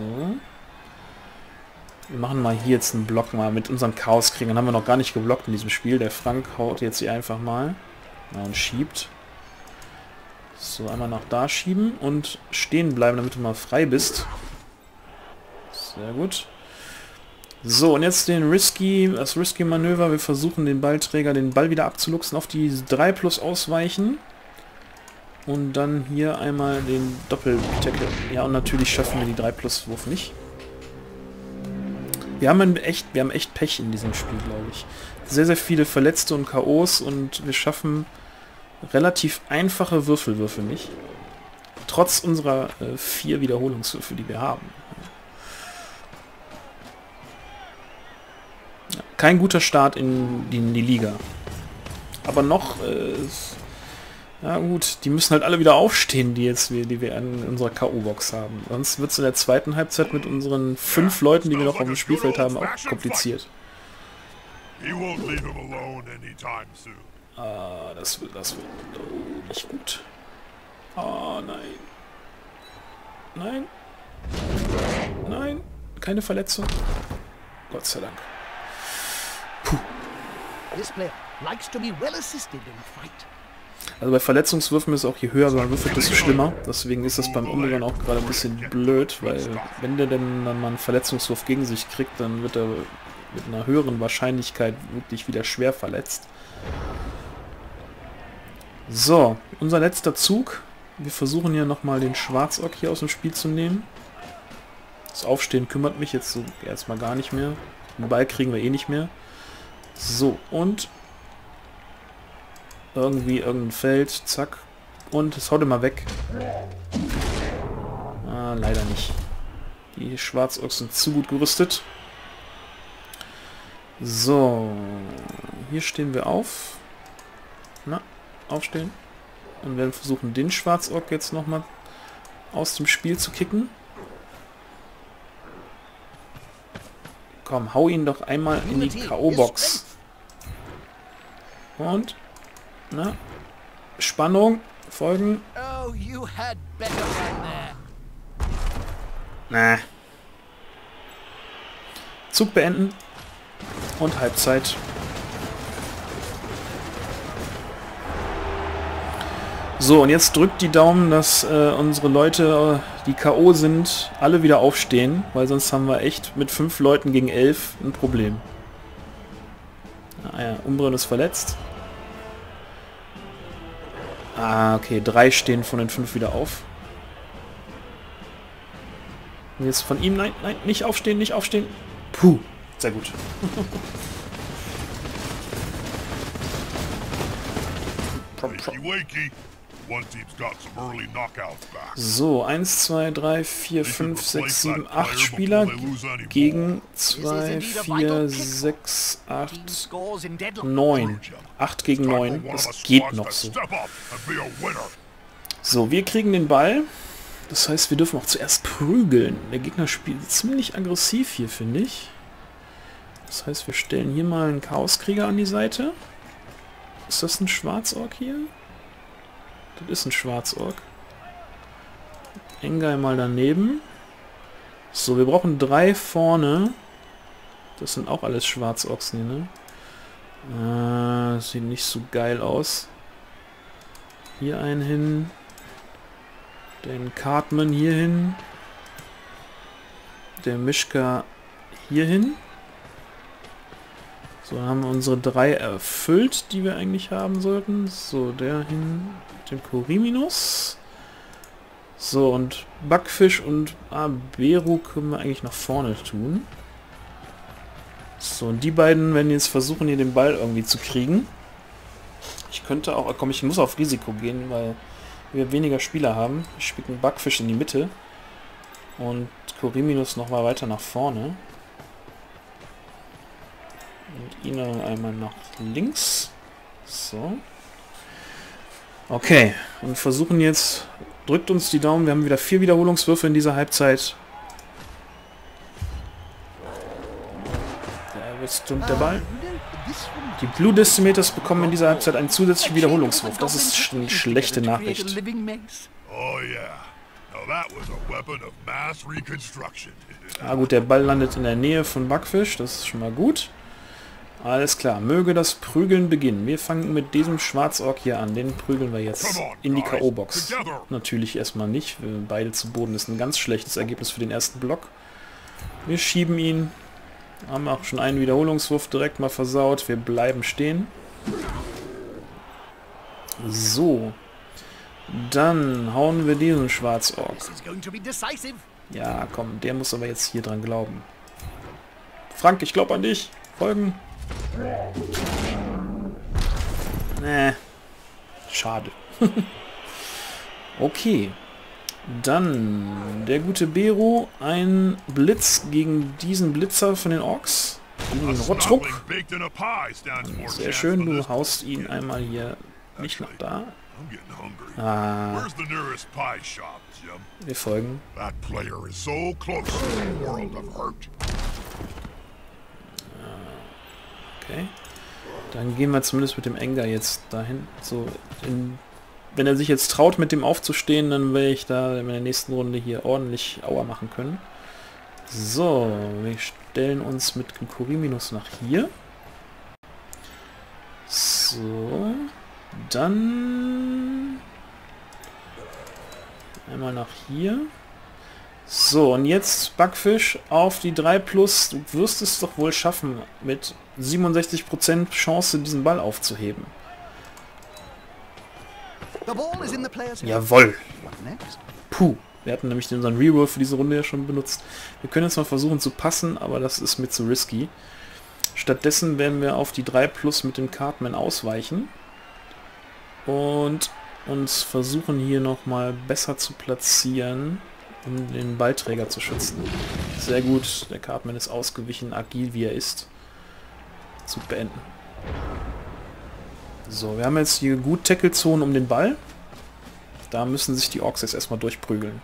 Wir machen mal hier jetzt einen Block mal mit unseren Chaoskriegern. Haben wir noch gar nicht geblockt in diesem Spiel. Der Frank haut jetzt hier einfach mal. Ja, und schiebt. So, einmal nach da schieben und stehen bleiben, damit du mal frei bist. Sehr gut. So, und jetzt das Risky Manöver. Wir versuchen den Ballträger, den Ball wieder abzuluxen, auf die 3 plus ausweichen. Und dann hier einmal den Doppel-Tackle. Ja, und natürlich schaffen wir die 3 plus Wurf nicht. Wir haben echt Pech in diesem Spiel, glaube ich. Sehr, sehr viele Verletzte und K.O.s und wir schaffen relativ einfache Würfel nicht. Trotz unserer 4 Wiederholungswürfe, die wir haben. Ja, kein guter Start in die Liga. Aber noch... ja gut, die müssen halt alle wieder aufstehen, die wir in unserer K.O.-Box haben. Sonst wird es in der zweiten Halbzeit mit unseren 5 Leuten, die wir noch auf dem Spielfeld haben, auch kompliziert. Ah, das wird nicht gut. Oh nein. Nein. Nein. Keine Verletzung. Gott sei Dank. Puh. Also bei Verletzungswürfen ist auch, je höher man würfelt, desto schlimmer. Deswegen ist das beim Umbreon auch gerade ein bisschen blöd, weil wenn der denn dann mal einen Verletzungswurf gegen sich kriegt, dann wird er mit einer höheren Wahrscheinlichkeit wirklich wieder schwer verletzt. So, unser letzter Zug. Wir versuchen hier nochmal den Schwarzork hier aus dem Spiel zu nehmen. Das Aufstehen kümmert mich jetzt so erstmal gar nicht mehr. Den Ball kriegen wir eh nicht mehr. So, und irgendwie irgendein Feld, zack. Und es haut immer weg. Ah, leider nicht. Die Schwarzorks sind zu gut gerüstet. So, hier stehen wir auf. Na, aufstehen. Und werden versuchen, den Schwarzork jetzt nochmal aus dem Spiel zu kicken. Komm, hau ihn doch einmal in die K.O.-Box. Und, na, Spannung, folgen. Na. Zug beenden. Und Halbzeit. So, und jetzt drückt die Daumen, dass unsere Leute, die K.O. sind, alle wieder aufstehen, weil sonst haben wir echt mit 5 Leuten gegen 11 ein Problem. Ah ja, Umbreon ist verletzt. Ah, okay, 3 stehen von den 5 wieder auf. Und jetzt von ihm, nein, nein, nicht aufstehen, nicht aufstehen. Puh, sehr gut. So, 1, 2, 3, 4, 5, 6, 7, 8 Spieler gegen 2, 4, 6, 8, 9. 8 gegen 9, das geht noch so. So, wir kriegen den Ball. Das heißt, wir dürfen auch zuerst prügeln. Der Gegner spielt ziemlich aggressiv hier, finde ich. Das heißt, wir stellen hier mal einen Chaoskrieger an die Seite. Ist das ein Schwarzork hier? Das ist ein Schwarzork. Engai mal daneben. So, wir brauchen 3 vorne. Das sind auch alles Schwarzorks, ne? Sieht nicht so geil aus. Hier einen hin. Den Cartman hier hin. Der Mischka hier hin. So, dann haben wir unsere 3 erfüllt, die wir eigentlich haben sollten. So, der hin mit dem Koriminus. So, und Backfisch und Beru können wir eigentlich nach vorne tun. So, und die beiden werden jetzt versuchen, hier den Ball irgendwie zu kriegen. Ich könnte auch... Komm, ich muss auf Risiko gehen, weil wir weniger Spieler haben. Ich spiele einen Backfisch in die Mitte. Und Koriminus nochmal weiter nach vorne. Und ihn einmal nach links. So. Okay. Und versuchen jetzt... Drückt uns die Daumen. Wir haben wieder 4 Wiederholungswürfe in dieser Halbzeit. Da wird stürmt der Ball. Die Blue Decimeters bekommen in dieser Halbzeit einen zusätzlichen Wiederholungswurf. Das ist eine schlechte Nachricht. Ah gut, der Ball landet in der Nähe von Backfisch. Das ist schon mal gut. Alles klar, möge das Prügeln beginnen. Wir fangen mit diesem Schwarzork hier an. Den prügeln wir jetzt in die K.O.-Box. Natürlich erstmal nicht. Beide zu Boden ist ein ganz schlechtes Ergebnis für den ersten Block. Wir schieben ihn. Haben auch schon einen Wiederholungswurf direkt mal versaut. Wir bleiben stehen. So. Dann hauen wir diesen Schwarzork. Ja, komm, der muss aber jetzt hier dran glauben. Frank, ich glaube an dich. Folgen. Nee. Schade. Okay. Dann der gute Beru. Ein Blitz gegen diesen Blitzer von den Orks. Gegen den Rottruck. Sehr schön, du haust ihn einmal hier nicht nach da. Ah. Wir folgen. Okay. Dann gehen wir zumindest mit dem Engai jetzt dahin. So, wenn er sich jetzt traut, mit dem aufzustehen, dann werde ich da in der nächsten Runde hier ordentlich Aua machen können. So, wir stellen uns mit dem Koriminus nach hier. So, dann einmal nach hier. So, und jetzt Backfisch auf die 3+. Du wirst es doch wohl schaffen, mit 67% Chance diesen Ball aufzuheben. Jawohl. Puh. Wir hatten nämlich unseren Reroll für diese Runde ja schon benutzt. Wir können jetzt mal versuchen zu passen, aber das ist mir zu risky. Stattdessen werden wir auf die 3+ mit dem Cartman ausweichen. Und uns versuchen hier nochmal besser zu platzieren, um den Ballträger zu schützen. Sehr gut, der Cartman ist ausgewichen, agil wie er ist. Zu beenden. So, wir haben jetzt hier gut Tackle-Zonen um den Ball. Da müssen sich die Orks jetzt erstmal durchprügeln.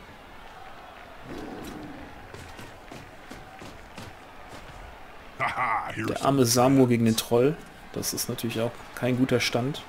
Der arme Samur gegen den Troll. Das ist natürlich auch kein guter Stand.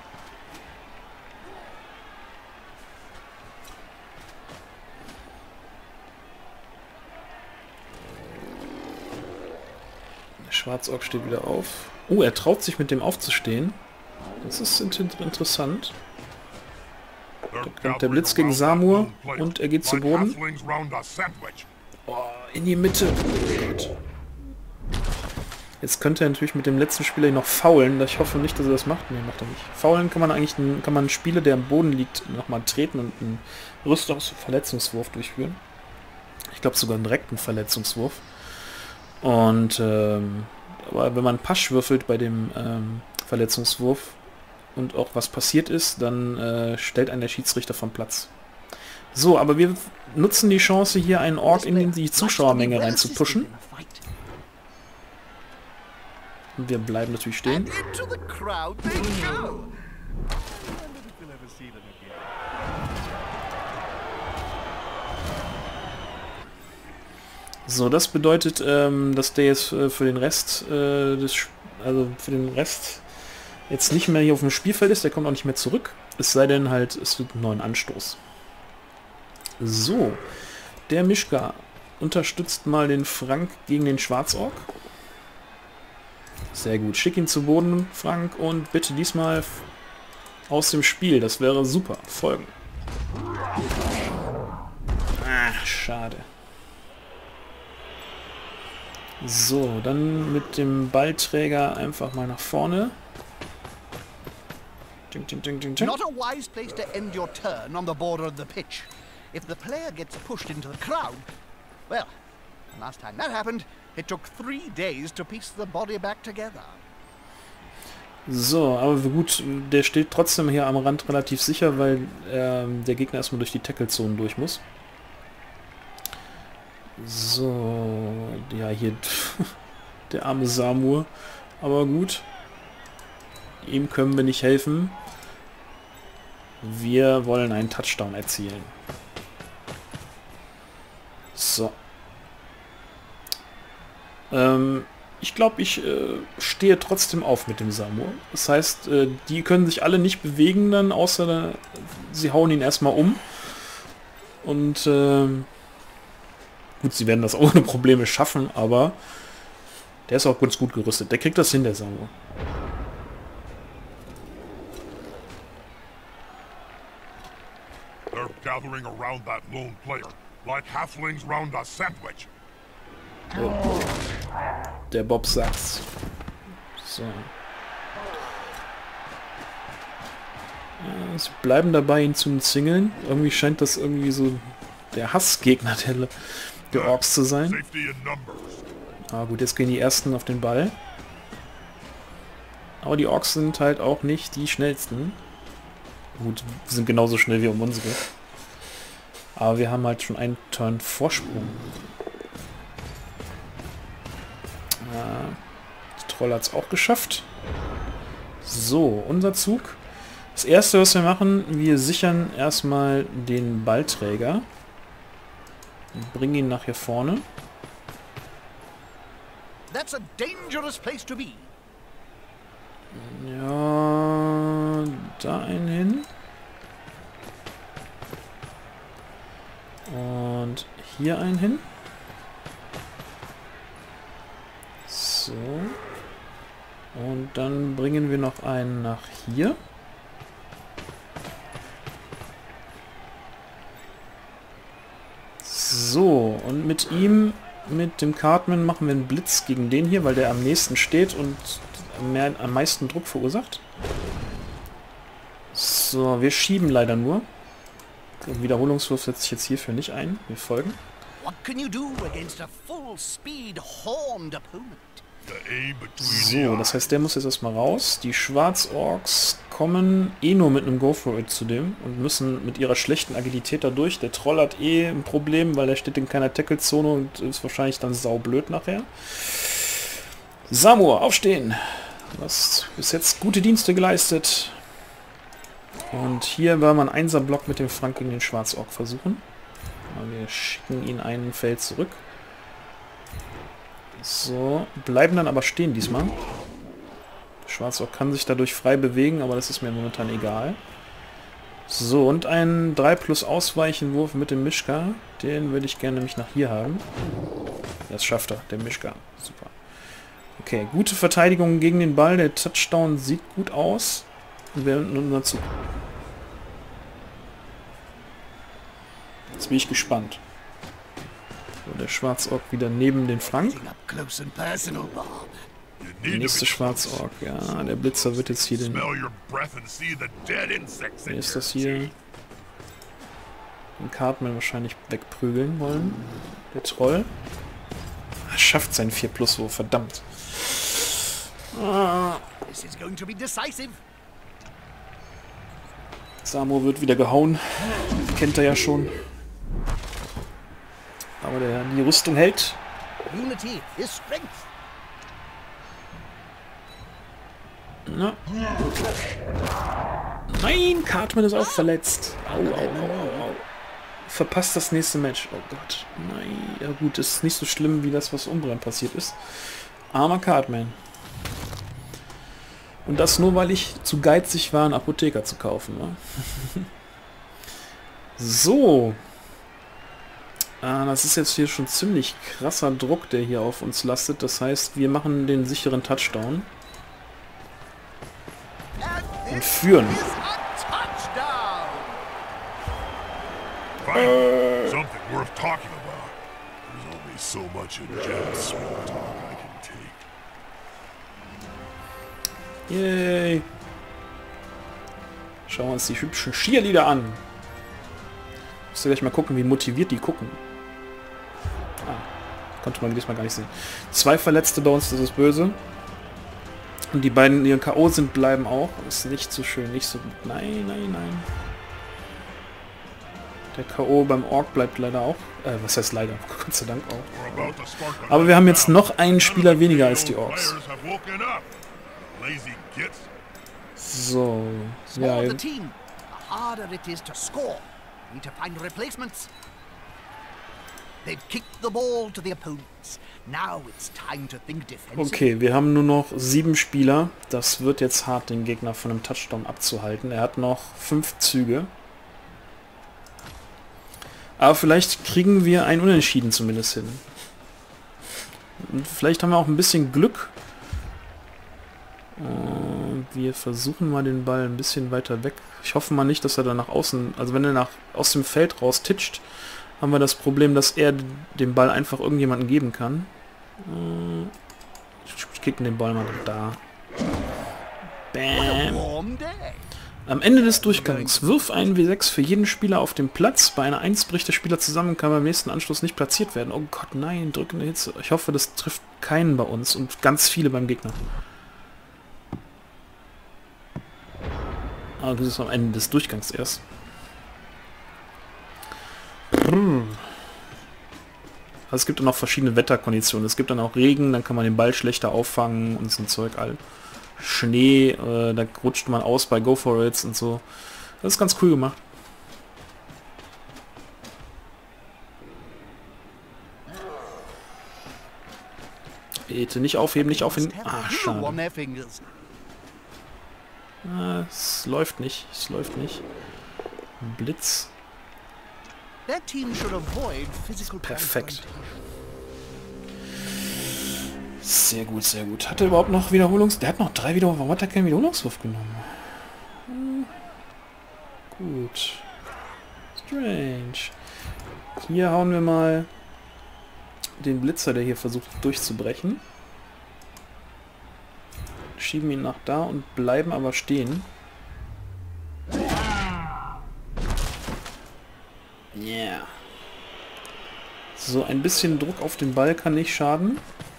Der Schwarzork steht wieder auf. Oh, er traut sich mit dem aufzustehen. Das ist interessant. Da kommt der Blitz gegen Samur und er geht zu Boden. Oh, in die Mitte. Oh Gott. Jetzt könnte er natürlich mit dem letzten Spieler noch faulen. Ich hoffe nicht, dass er das macht. Nee, macht er nicht. Faulen kann man eigentlich einen Spieler, der am Boden liegt, nochmal treten und einen Rüstungsverletzungswurf durchführen. Ich glaube sogar einen direkten Verletzungswurf. Und aber wenn man Pasch würfelt bei dem Verletzungswurf, und auch was passiert ist, dann stellt einen der Schiedsrichter vom Platz. So, aber wir nutzen die Chance, hier einen Ork in die Zuschauermenge rein zu pushen. Und wir bleiben natürlich stehen. So, das bedeutet, dass der jetzt für den Rest jetzt nicht mehr hier auf dem Spielfeld ist. Der kommt auch nicht mehr zurück. Es sei denn halt, es wird einen neuen Anstoß. So, der Mischka unterstützt mal den Frank gegen den Schwarzork. Sehr gut. Schick ihn zu Boden, Frank, und bitte diesmal aus dem Spiel. Das wäre super. Folgen. Ach, schade. So, dann mit dem Ballträger einfach mal nach vorne. Ding, ding, ding, ding, ding. Not a wise place to end your turn on the border of the pitch. If the player gets pushed into the crowd, well, the last time that happened, it took 3 days to piece the body back together. So, aber gut, der steht trotzdem hier am Rand relativ sicher, weil der Gegner erstmal durch die Tackle-Zonen durch muss. So, ja, hier der arme Samur. Aber gut, ihm können wir nicht helfen. Wir wollen einen Touchdown erzielen. So. Ich glaube, ich stehe trotzdem auf mit dem Samur. Das heißt, die können sich alle nicht bewegen dann, außer sie hauen ihn erstmal um. Und gut, sie werden das ohne Probleme schaffen, aber der ist auch ganz gut gerüstet. Der kriegt das hin, der Samur. They're gathering around that lone player, like halflings round a sandwich. Der Bob sagt's. So. Ja, sie bleiben dabei, ihn zu umzingeln. Irgendwie scheint das irgendwie so der Hassgegner der Orks zu sein. Ah gut, jetzt gehen die ersten auf den Ball. Aber die Orks sind halt auch nicht die schnellsten. Gut, wir sind genauso schnell wie um unsere. Aber wir haben halt schon einen Turn Vorsprung. Ja, der Troll hat es auch geschafft. So, unser Zug. Das erste, was wir machen, wir sichern erstmal den Ballträger. Bringen ihn nach hier vorne. That's a dangerous place to be. Ja, da einen hin. Und hier einen hin. So. Und dann bringen wir noch einen nach hier. So, und mit ihm, mit dem Cartman, machen wir einen Blitz gegen den hier, weil der am nächsten steht und am meisten Druck verursacht. So, wir schieben leider nur. Den Wiederholungswurf setze ich jetzt hierfür nicht ein. Wir folgen. What can you do against a full speed horned opponent? So, das heißt, der muss jetzt erstmal raus. Die Schwarzorks kommen eh nur mit einem Go for it zu dem und müssen mit ihrer schlechten Agilität da durch. Der Troll hat eh ein Problem, weil er steht in keiner Tackle-Zone und ist wahrscheinlich dann saublöd nachher. Samur, aufstehen! Du hast bis jetzt gute Dienste geleistet. Und hier werden wir einen Einser-Block mit dem Frank gegen den Schwarzork versuchen. Wir schicken ihn ein Feld zurück. So, bleiben dann aber stehen diesmal. Schwarzork kann sich dadurch frei bewegen, aber das ist mir momentan egal. So, und ein 3+ Ausweichenwurf mit dem Mischka. Den würde ich gerne nämlich nach hier haben. Das schafft er, der Mischka. Super. Okay, gute Verteidigung gegen den Ball. Der Touchdown sieht gut aus. Und wir haben unser Zug. Jetzt bin ich gespannt. So, der Schwarzork wieder neben den Frank. Der nächste Schwarzork, ja, der Blitzer wird jetzt hier den... Wer ist das hier? Den Cartman wahrscheinlich wegprügeln wollen. Der Troll. Er schafft seinen 4+, verdammt. Ah. Samo wird wieder gehauen. Kennt er ja schon. Aber die Rüstung hält. Unity is strength. Na. Nein, Cartman ist auch verletzt. Au, au, au, au. Verpasst das nächste Match. Oh Gott. Nein. Ja gut, ist nicht so schlimm wie das, was Umbran passiert ist. Armer Cartman. Und das nur, weil ich zu geizig war, einen Apotheker zu kaufen. Ne? So. Das ist jetzt hier schon ziemlich krasser Druck, der hier auf uns lastet. Das heißt, wir machen den sicheren Touchdown. Und führen. Something worth talking about. There's only so much in Jed's small talk I can take. Yay. Schauen wir uns die hübschen Cheerleader an. Müsst ihr gleich mal gucken, wie motiviert die gucken. Konnte man diesmal gar nicht sehen. 2 Verletzte bei uns, das ist böse. Und die beiden, die in K.O. sind, bleiben auch. Ist nicht so schön, nicht so gut. Nein, nein, nein. Der K.O. beim Ork bleibt leider auch. Was heißt leider? Gott sei Dank auch. Aber wir haben jetzt noch einen Spieler weniger als die Orks. So. Ja. Okay, wir haben nur noch 7 Spieler. Das wird jetzt hart, den Gegner von einem Touchdown abzuhalten. Er hat noch 5 Züge. Aber vielleicht kriegen wir ein Unentschieden zumindest hin. Und vielleicht haben wir auch ein bisschen Glück. Wir versuchen mal den Ball ein bisschen weiter weg. Ich hoffe mal nicht, dass er da nach außen... Also wenn er aus dem Feld raus titscht, haben wir das Problem, dass er den Ball einfach irgendjemanden geben kann. Ich kicke den Ball mal da. Bam. Am Ende des Durchgangs wirf einen W6 für jeden Spieler auf dem Platz. Bei einer 1 bricht der Spieler zusammen und kann beim nächsten Anschluss nicht platziert werden. Oh Gott, nein, drückende Hitze. Ich hoffe, das trifft keinen bei uns und ganz viele beim Gegner. Aber das ist am Ende des Durchgangs erst. Also es gibt dann auch verschiedene Wetterkonditionen. Es gibt dann auch Regen, dann kann man den Ball schlechter auffangen und so ein Zeug all. Schnee, da rutscht man aus bei Go For It und so. Das ist ganz cool gemacht. Bitte nicht aufheben, nicht aufheben. Ah, schade. Es läuft nicht, es läuft nicht. Blitz. Perfekt. Sehr gut, sehr gut. Hat er überhaupt noch Der hat noch 3 Wiederholungen. Warum hat er keinen Wiederholungswurf genommen? Gut. Strange. Hier hauen wir mal den Blitzer, der hier versucht durchzubrechen. Schieben ihn nach da und bleiben aber stehen. Yeah. So, ein bisschen Druck auf den Ball kann nicht schaden.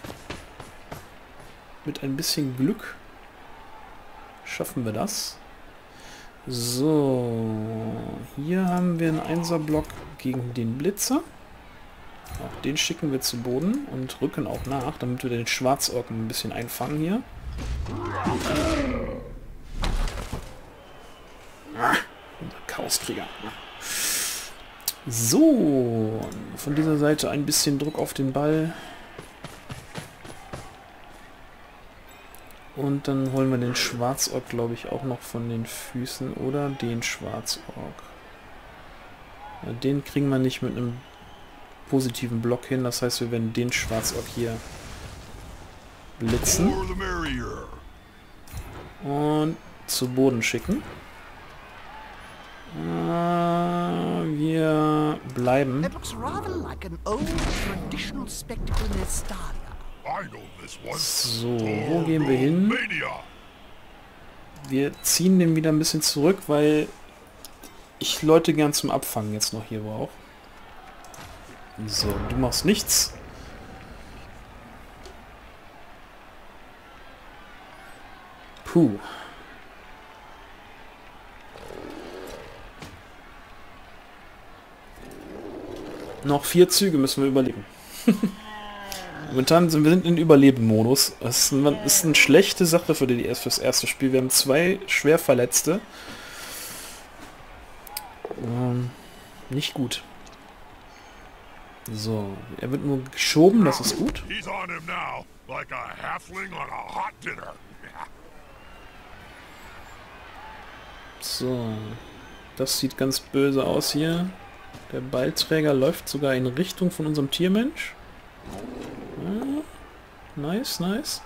Mit ein bisschen Glück schaffen wir das. So, hier haben wir einen 1er-Block gegen den Blitzer. Auch den schicken wir zu Boden und rücken auch nach, damit wir den Schwarzorken ein bisschen einfangen hier. Unser Chaoskrieger. So, von dieser Seite ein bisschen Druck auf den Ball. Und dann holen wir den Schwarzork, glaube ich, auch noch von den Füßen. Oder den Schwarzork. Ja, den kriegen wir nicht mit einem positiven Block hin. Das heißt, wir werden den Schwarzork hier blitzen. Und zu Boden schicken. Wir bleiben. So, wo gehen wir hin? Wir ziehen den wieder ein bisschen zurück, weil ich Leute gern zum Abfangen jetzt noch hier brauche. So, du machst nichts. Puh. Noch 4 Züge müssen wir überleben. Momentan sind wir in Überleben-Modus. Das ist eine schlechte Sache fürs erste Spiel. Wir haben 2 schwer Verletzte. Nicht gut. So, er wird nur geschoben, das ist gut. He's on him now, like a halfling on a hot dinner. So, das sieht ganz böse aus hier. Der Ballträger läuft sogar in Richtung von unserem Tiermensch. Ja, nice, nice.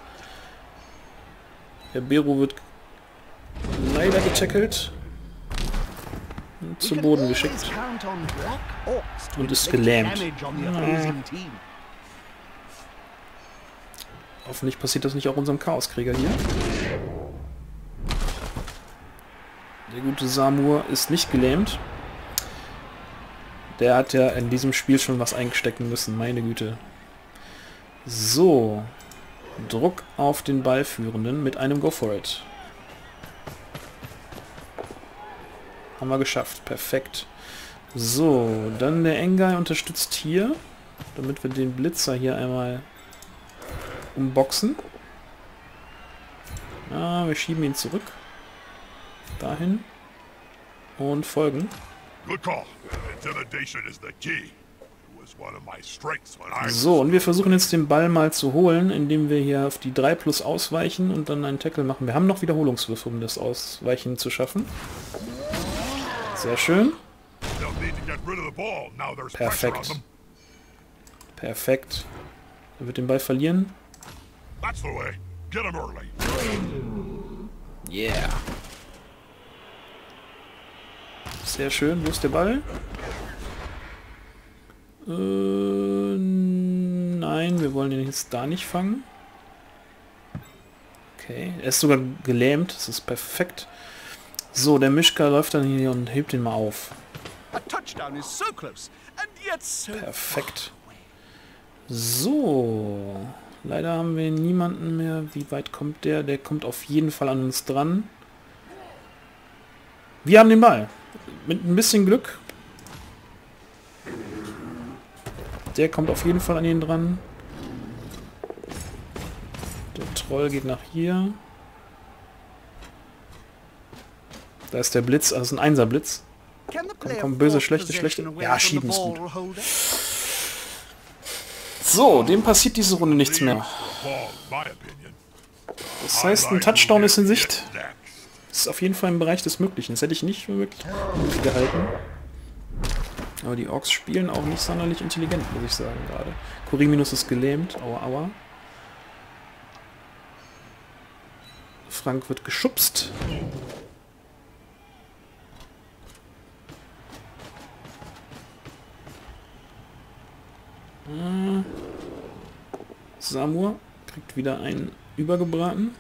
Der Bero wird leider getackelt. Und zu Boden geschickt. Und ist gelähmt. Ja. Hoffentlich passiert das nicht auch unserem Chaoskrieger hier. Der gute Samur ist nicht gelähmt. Der hat ja in diesem Spiel schon was eingestecken müssen, meine Güte. So. Druck auf den Ballführenden mit einem Go for it. Haben wir geschafft. Perfekt. So, dann der Engai unterstützt hier, damit wir den Blitzer hier einmal umboxen. Ah, wir schieben ihn zurück. Dahin. Und folgen. So, und wir versuchen jetzt den Ball mal zu holen, indem wir hier auf die 3+ ausweichen und dann einen Tackle machen. Wir haben noch Wiederholungswürfe, um das Ausweichen zu schaffen. Sehr schön. Perfekt. Perfekt. Er wird den Ball verlieren. Yeah. Sehr schön. Wo ist der Ball? Nein, wir wollen ihn jetzt da nicht fangen. Okay, er ist sogar gelähmt. Das ist perfekt. So, der Mischka läuft dann hier und hebt ihn mal auf. Perfekt. So. Leider haben wir niemanden mehr. Wie weit kommt der? Der kommt auf jeden Fall an uns dran. Wir haben den Ball. Mit ein bisschen Glück. Der kommt auf jeden Fall an ihn dran. Der Troll geht nach hier. Da ist der Blitz, also ein 1er Blitz. Komm, böse, schlechte. Ja, schieben ist gut. So, dem passiert diese Runde nichts mehr. Das heißt, ein Touchdown ist in Sicht. Das ist auf jeden Fall im Bereich des Möglichen. Das hätte ich nicht für möglich gehalten. Aber die Orks spielen auch nicht sonderlich intelligent, muss ich sagen, gerade. Koriminus ist gelähmt. Aua, aua. Frank wird geschubst. Samur kriegt wieder einen übergebraten.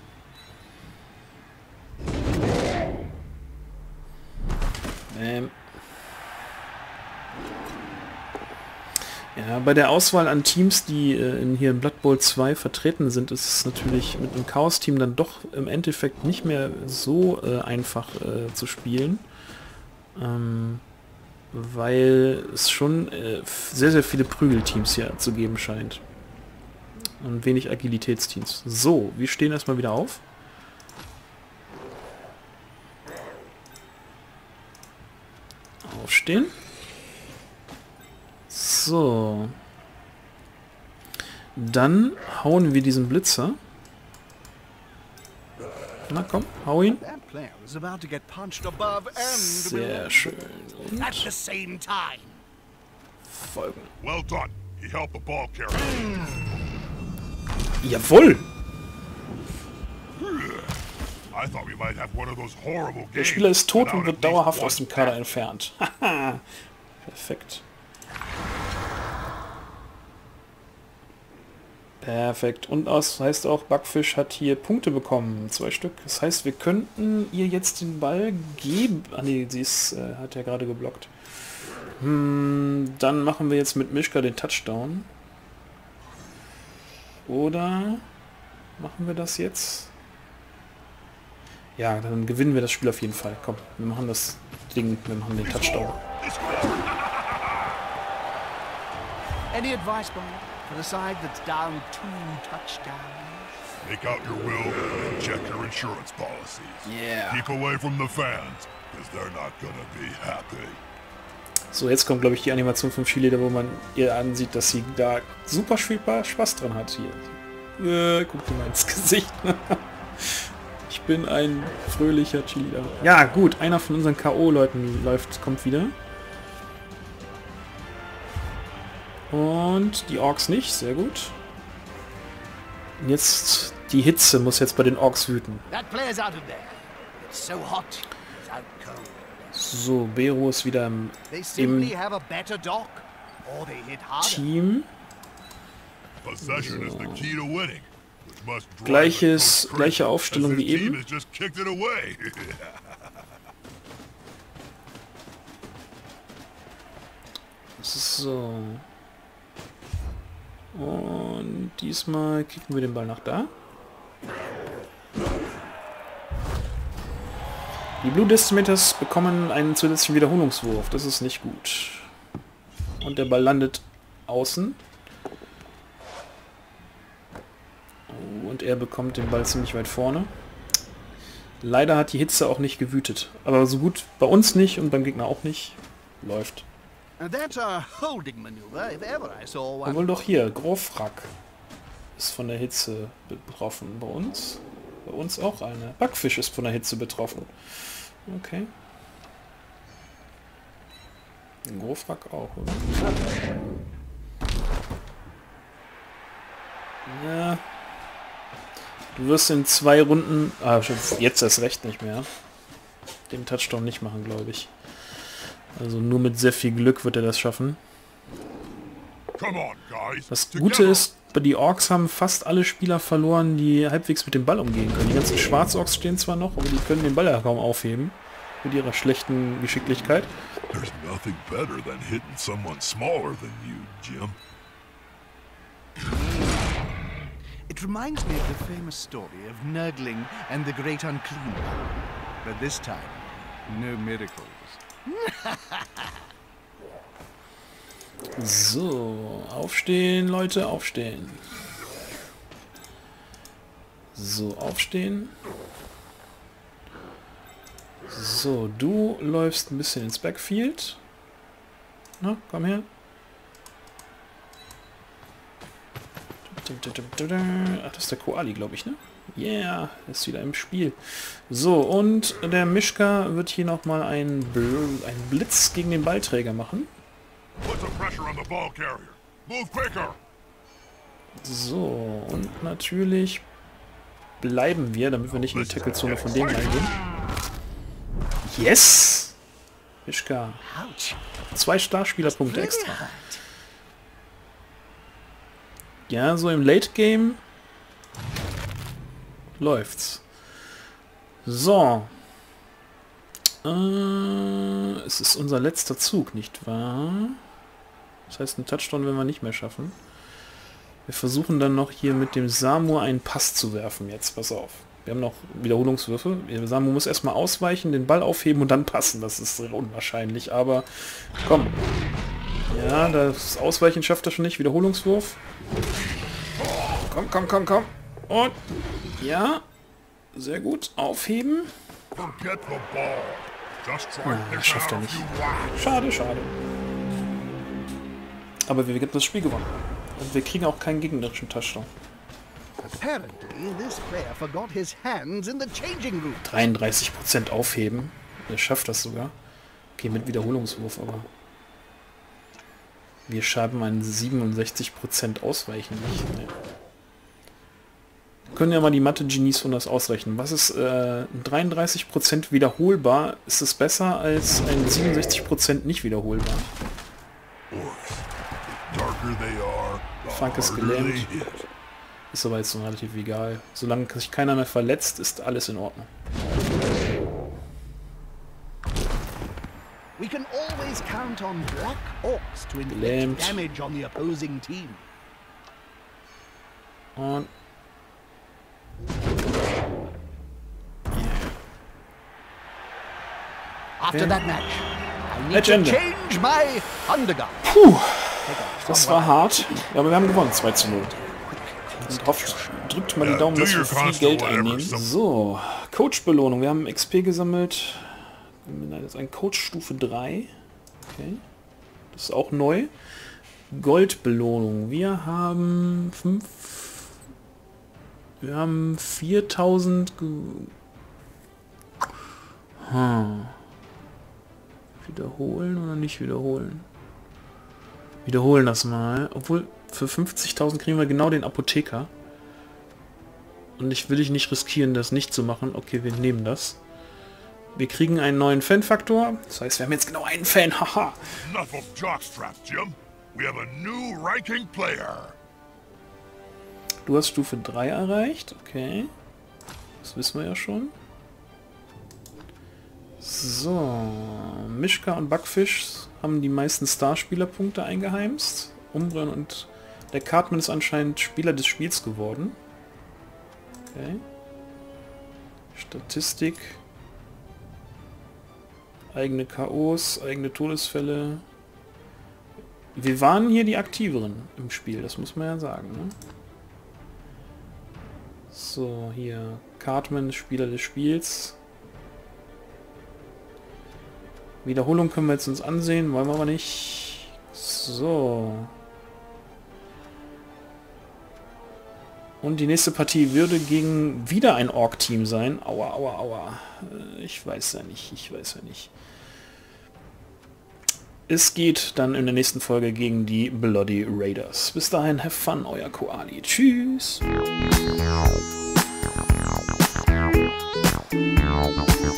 Ja, bei der Auswahl an Teams, die hier in Blood Bowl 2 vertreten sind, ist es natürlich mit einem Chaos-Team dann doch im Endeffekt nicht mehr so einfach zu spielen. Weil es schon sehr, sehr viele Prügelteams hier zu geben scheint. Und wenig Agilitätsteams. So, wir stehen erstmal wieder auf. Aufstehen. So. Dann hauen wir diesen Blitzer. Na komm, hau ihn. Sehr schön. Und folgen. Jawohl! Der Spieler ist tot und wird dauerhaft aus dem Kader entfernt. Haha. Perfekt. Perfekt. Und das heißt auch, Backfisch hat hier Punkte bekommen. 2 Stück. Das heißt, wir könnten ihr jetzt den Ball geben. Ah ne, sie ist, hat ja gerade geblockt. Dann machen wir jetzt mit Mischka den Touchdown. Oder machen wir das jetzt? Ja, dann gewinnen wir das Spiel auf jeden Fall. Komm, wir machen das Ding, wir machen den Touchdown. Any advice, Bob, for the side that's down 2 touchdowns? Take out your will and check your insurance policies. Yeah. Keep away from the fans, because they're not gonna be happy. So, jetzt kommt, glaube ich, die Animation vom Cheerleader, wo man ihr ansieht, dass sie da super viel Spaß dran hat hier. Guck dir mal ins Gesicht. Ich bin ein fröhlicher Cheerleader. Ja, gut, einer von unseren K.O.-Leuten kommt wieder. Und die Orks nicht, sehr gut. Und jetzt, die Hitze muss jetzt bei den Orks wüten. That player's out of there. It's so hot. It's out cold. So, Bero ist wieder They simply im have a better dock, or they hit harder. Team. Possession is the key to winning. which must drive Gleiche the coach Aufstellung as wie his team eben. has just kicked it away. So. Und diesmal kicken wir den Ball nach da. Die Blue Decimators bekommen einen zusätzlichen Wiederholungswurf. Das ist nicht gut. Und der Ball landet außen. Und er bekommt den Ball ziemlich weit vorne. Leider hat die Hitze auch nicht gewütet. Aber so gut bei uns nicht und beim Gegner auch nicht. Läuft. That's a holding maneuver, if ever I saw one. Obwohl doch hier, Grofrak ist von der Hitze betroffen. Bei uns? Bei uns auch eine. Backfisch ist von der Hitze betroffen. Okay. Grofrak auch, oder? Ja. Du wirst in 2 Runden... jetzt erst recht nicht mehr. Den Touchdown nicht machen, glaube ich. Also nur mit sehr viel Glück wird er das schaffen. Come on, guys. Das Gute ist, die Orks haben fast alle Spieler verloren, die halbwegs mit dem Ball umgehen können. Die ganzen Schwarzorks stehen zwar noch, aber die können den Ball ja kaum aufheben. Mit ihrer schlechten Geschicklichkeit. There's nothing better than hitting someone smaller than you, Jim. It reminds me of the famous story of Nurgling and the Great Unclean One. But this time, no miracles. So, aufstehen, Leute, aufstehen. So, aufstehen. So, du läufst ein bisschen ins Backfield. Na, komm her. Ach, das ist der Koali, glaube ich, ne? Yeah, ist wieder im Spiel. So, und der Mischka wird hier nochmal einen Blitz gegen den Ballträger machen. Put some pressure on the ball carrier. Move quicker. So, und natürlich bleiben wir, damit wir nicht in die Tacklezone von denen reingehen. Yes! Mischka. 2 Starspielerpunkte extra. Ja, so im Late Game läuft's. So. Es ist unser letzter Zug, nicht wahr? Das heißt, einen Touchdown werden wir nicht mehr schaffen. Wir versuchen dann noch hier mit dem Samu einen Pass zu werfen jetzt. Pass auf. Wir haben noch Wiederholungswürfe. Samu muss erstmal ausweichen, den Ball aufheben und dann passen. Das ist unwahrscheinlich, aber komm. Ja, das Ausweichen schafft er schon nicht. Wiederholungswurf. Komm, komm, komm, komm. Und ja, sehr gut. Aufheben. Forget the ball. Just try to Das pick schafft it er out nicht. if you want. Schade, schade. Aber wir haben das Spiel gewonnen. Und wir kriegen auch keinen gegnerischen Touchdown. Apparently, this player forgot his hands in the changing room. 33% aufheben. Er schafft das sogar. Okay, mit Wiederholungswurf, aber... Wir schaffen einen 67% Ausweichen nicht. Nee. Können ja mal die Mathe-Genies von das ausrechnen. Was ist 33% wiederholbar? Ist es besser als ein 67% nicht wiederholbar? Frank ist gelähmt. Ist aber jetzt so relativ egal. Solange sich keiner mehr verletzt, ist alles in Ordnung. We can always count on Black Orcs to Gelähmt. inflict damage on the opposing team. Und... After that match, I need Match to Ende. change my undergarment. Puh, Das war hart, ja, aber wir haben gewonnen, 2:0. Und hofft, drückt mal die Daumen, dass wir viel Geld einnehmen. So, Coach-Belohnung. Wir haben XP gesammelt. Nein, das ist ein Coach Stufe 3. Okay. Das ist auch neu. Goldbelohnung. Wir haben 4000... Wiederholen oder nicht wiederholen? Wiederholen das mal. Obwohl, für 50.000 kriegen wir genau den Apotheker. Und ich will nicht riskieren, das nicht zu machen. Okay, wir nehmen das. Wir kriegen einen neuen Fan-Faktor. Das heißt, wir haben jetzt genau einen Fan. Haha. Enough of jockstrap, Jim. We have a new ranking player. Du hast Stufe 3 erreicht. Okay. Das wissen wir ja schon. So. Mischka und Backfisch haben die meisten Starspielerpunkte eingeheimst. Umbreon und der Cartman ist anscheinend Spieler des Spiels geworden. Okay. Statistik. Eigene KOs, eigene Todesfälle. Wir waren hier die Aktiveren im Spiel, das muss man ja sagen. Ne? So, hier. Cartman, Spieler des Spiels. Wiederholung können wir jetzt uns ansehen, wollen wir aber nicht. So. Und die nächste Partie würde gegen wieder ein Ork-Team sein. Aua, aua, aua. Ich weiß ja nicht, Es geht dann in der nächsten Folge gegen die Bloody Raiders. Bis dahin, have fun, euer Koali. Tschüss.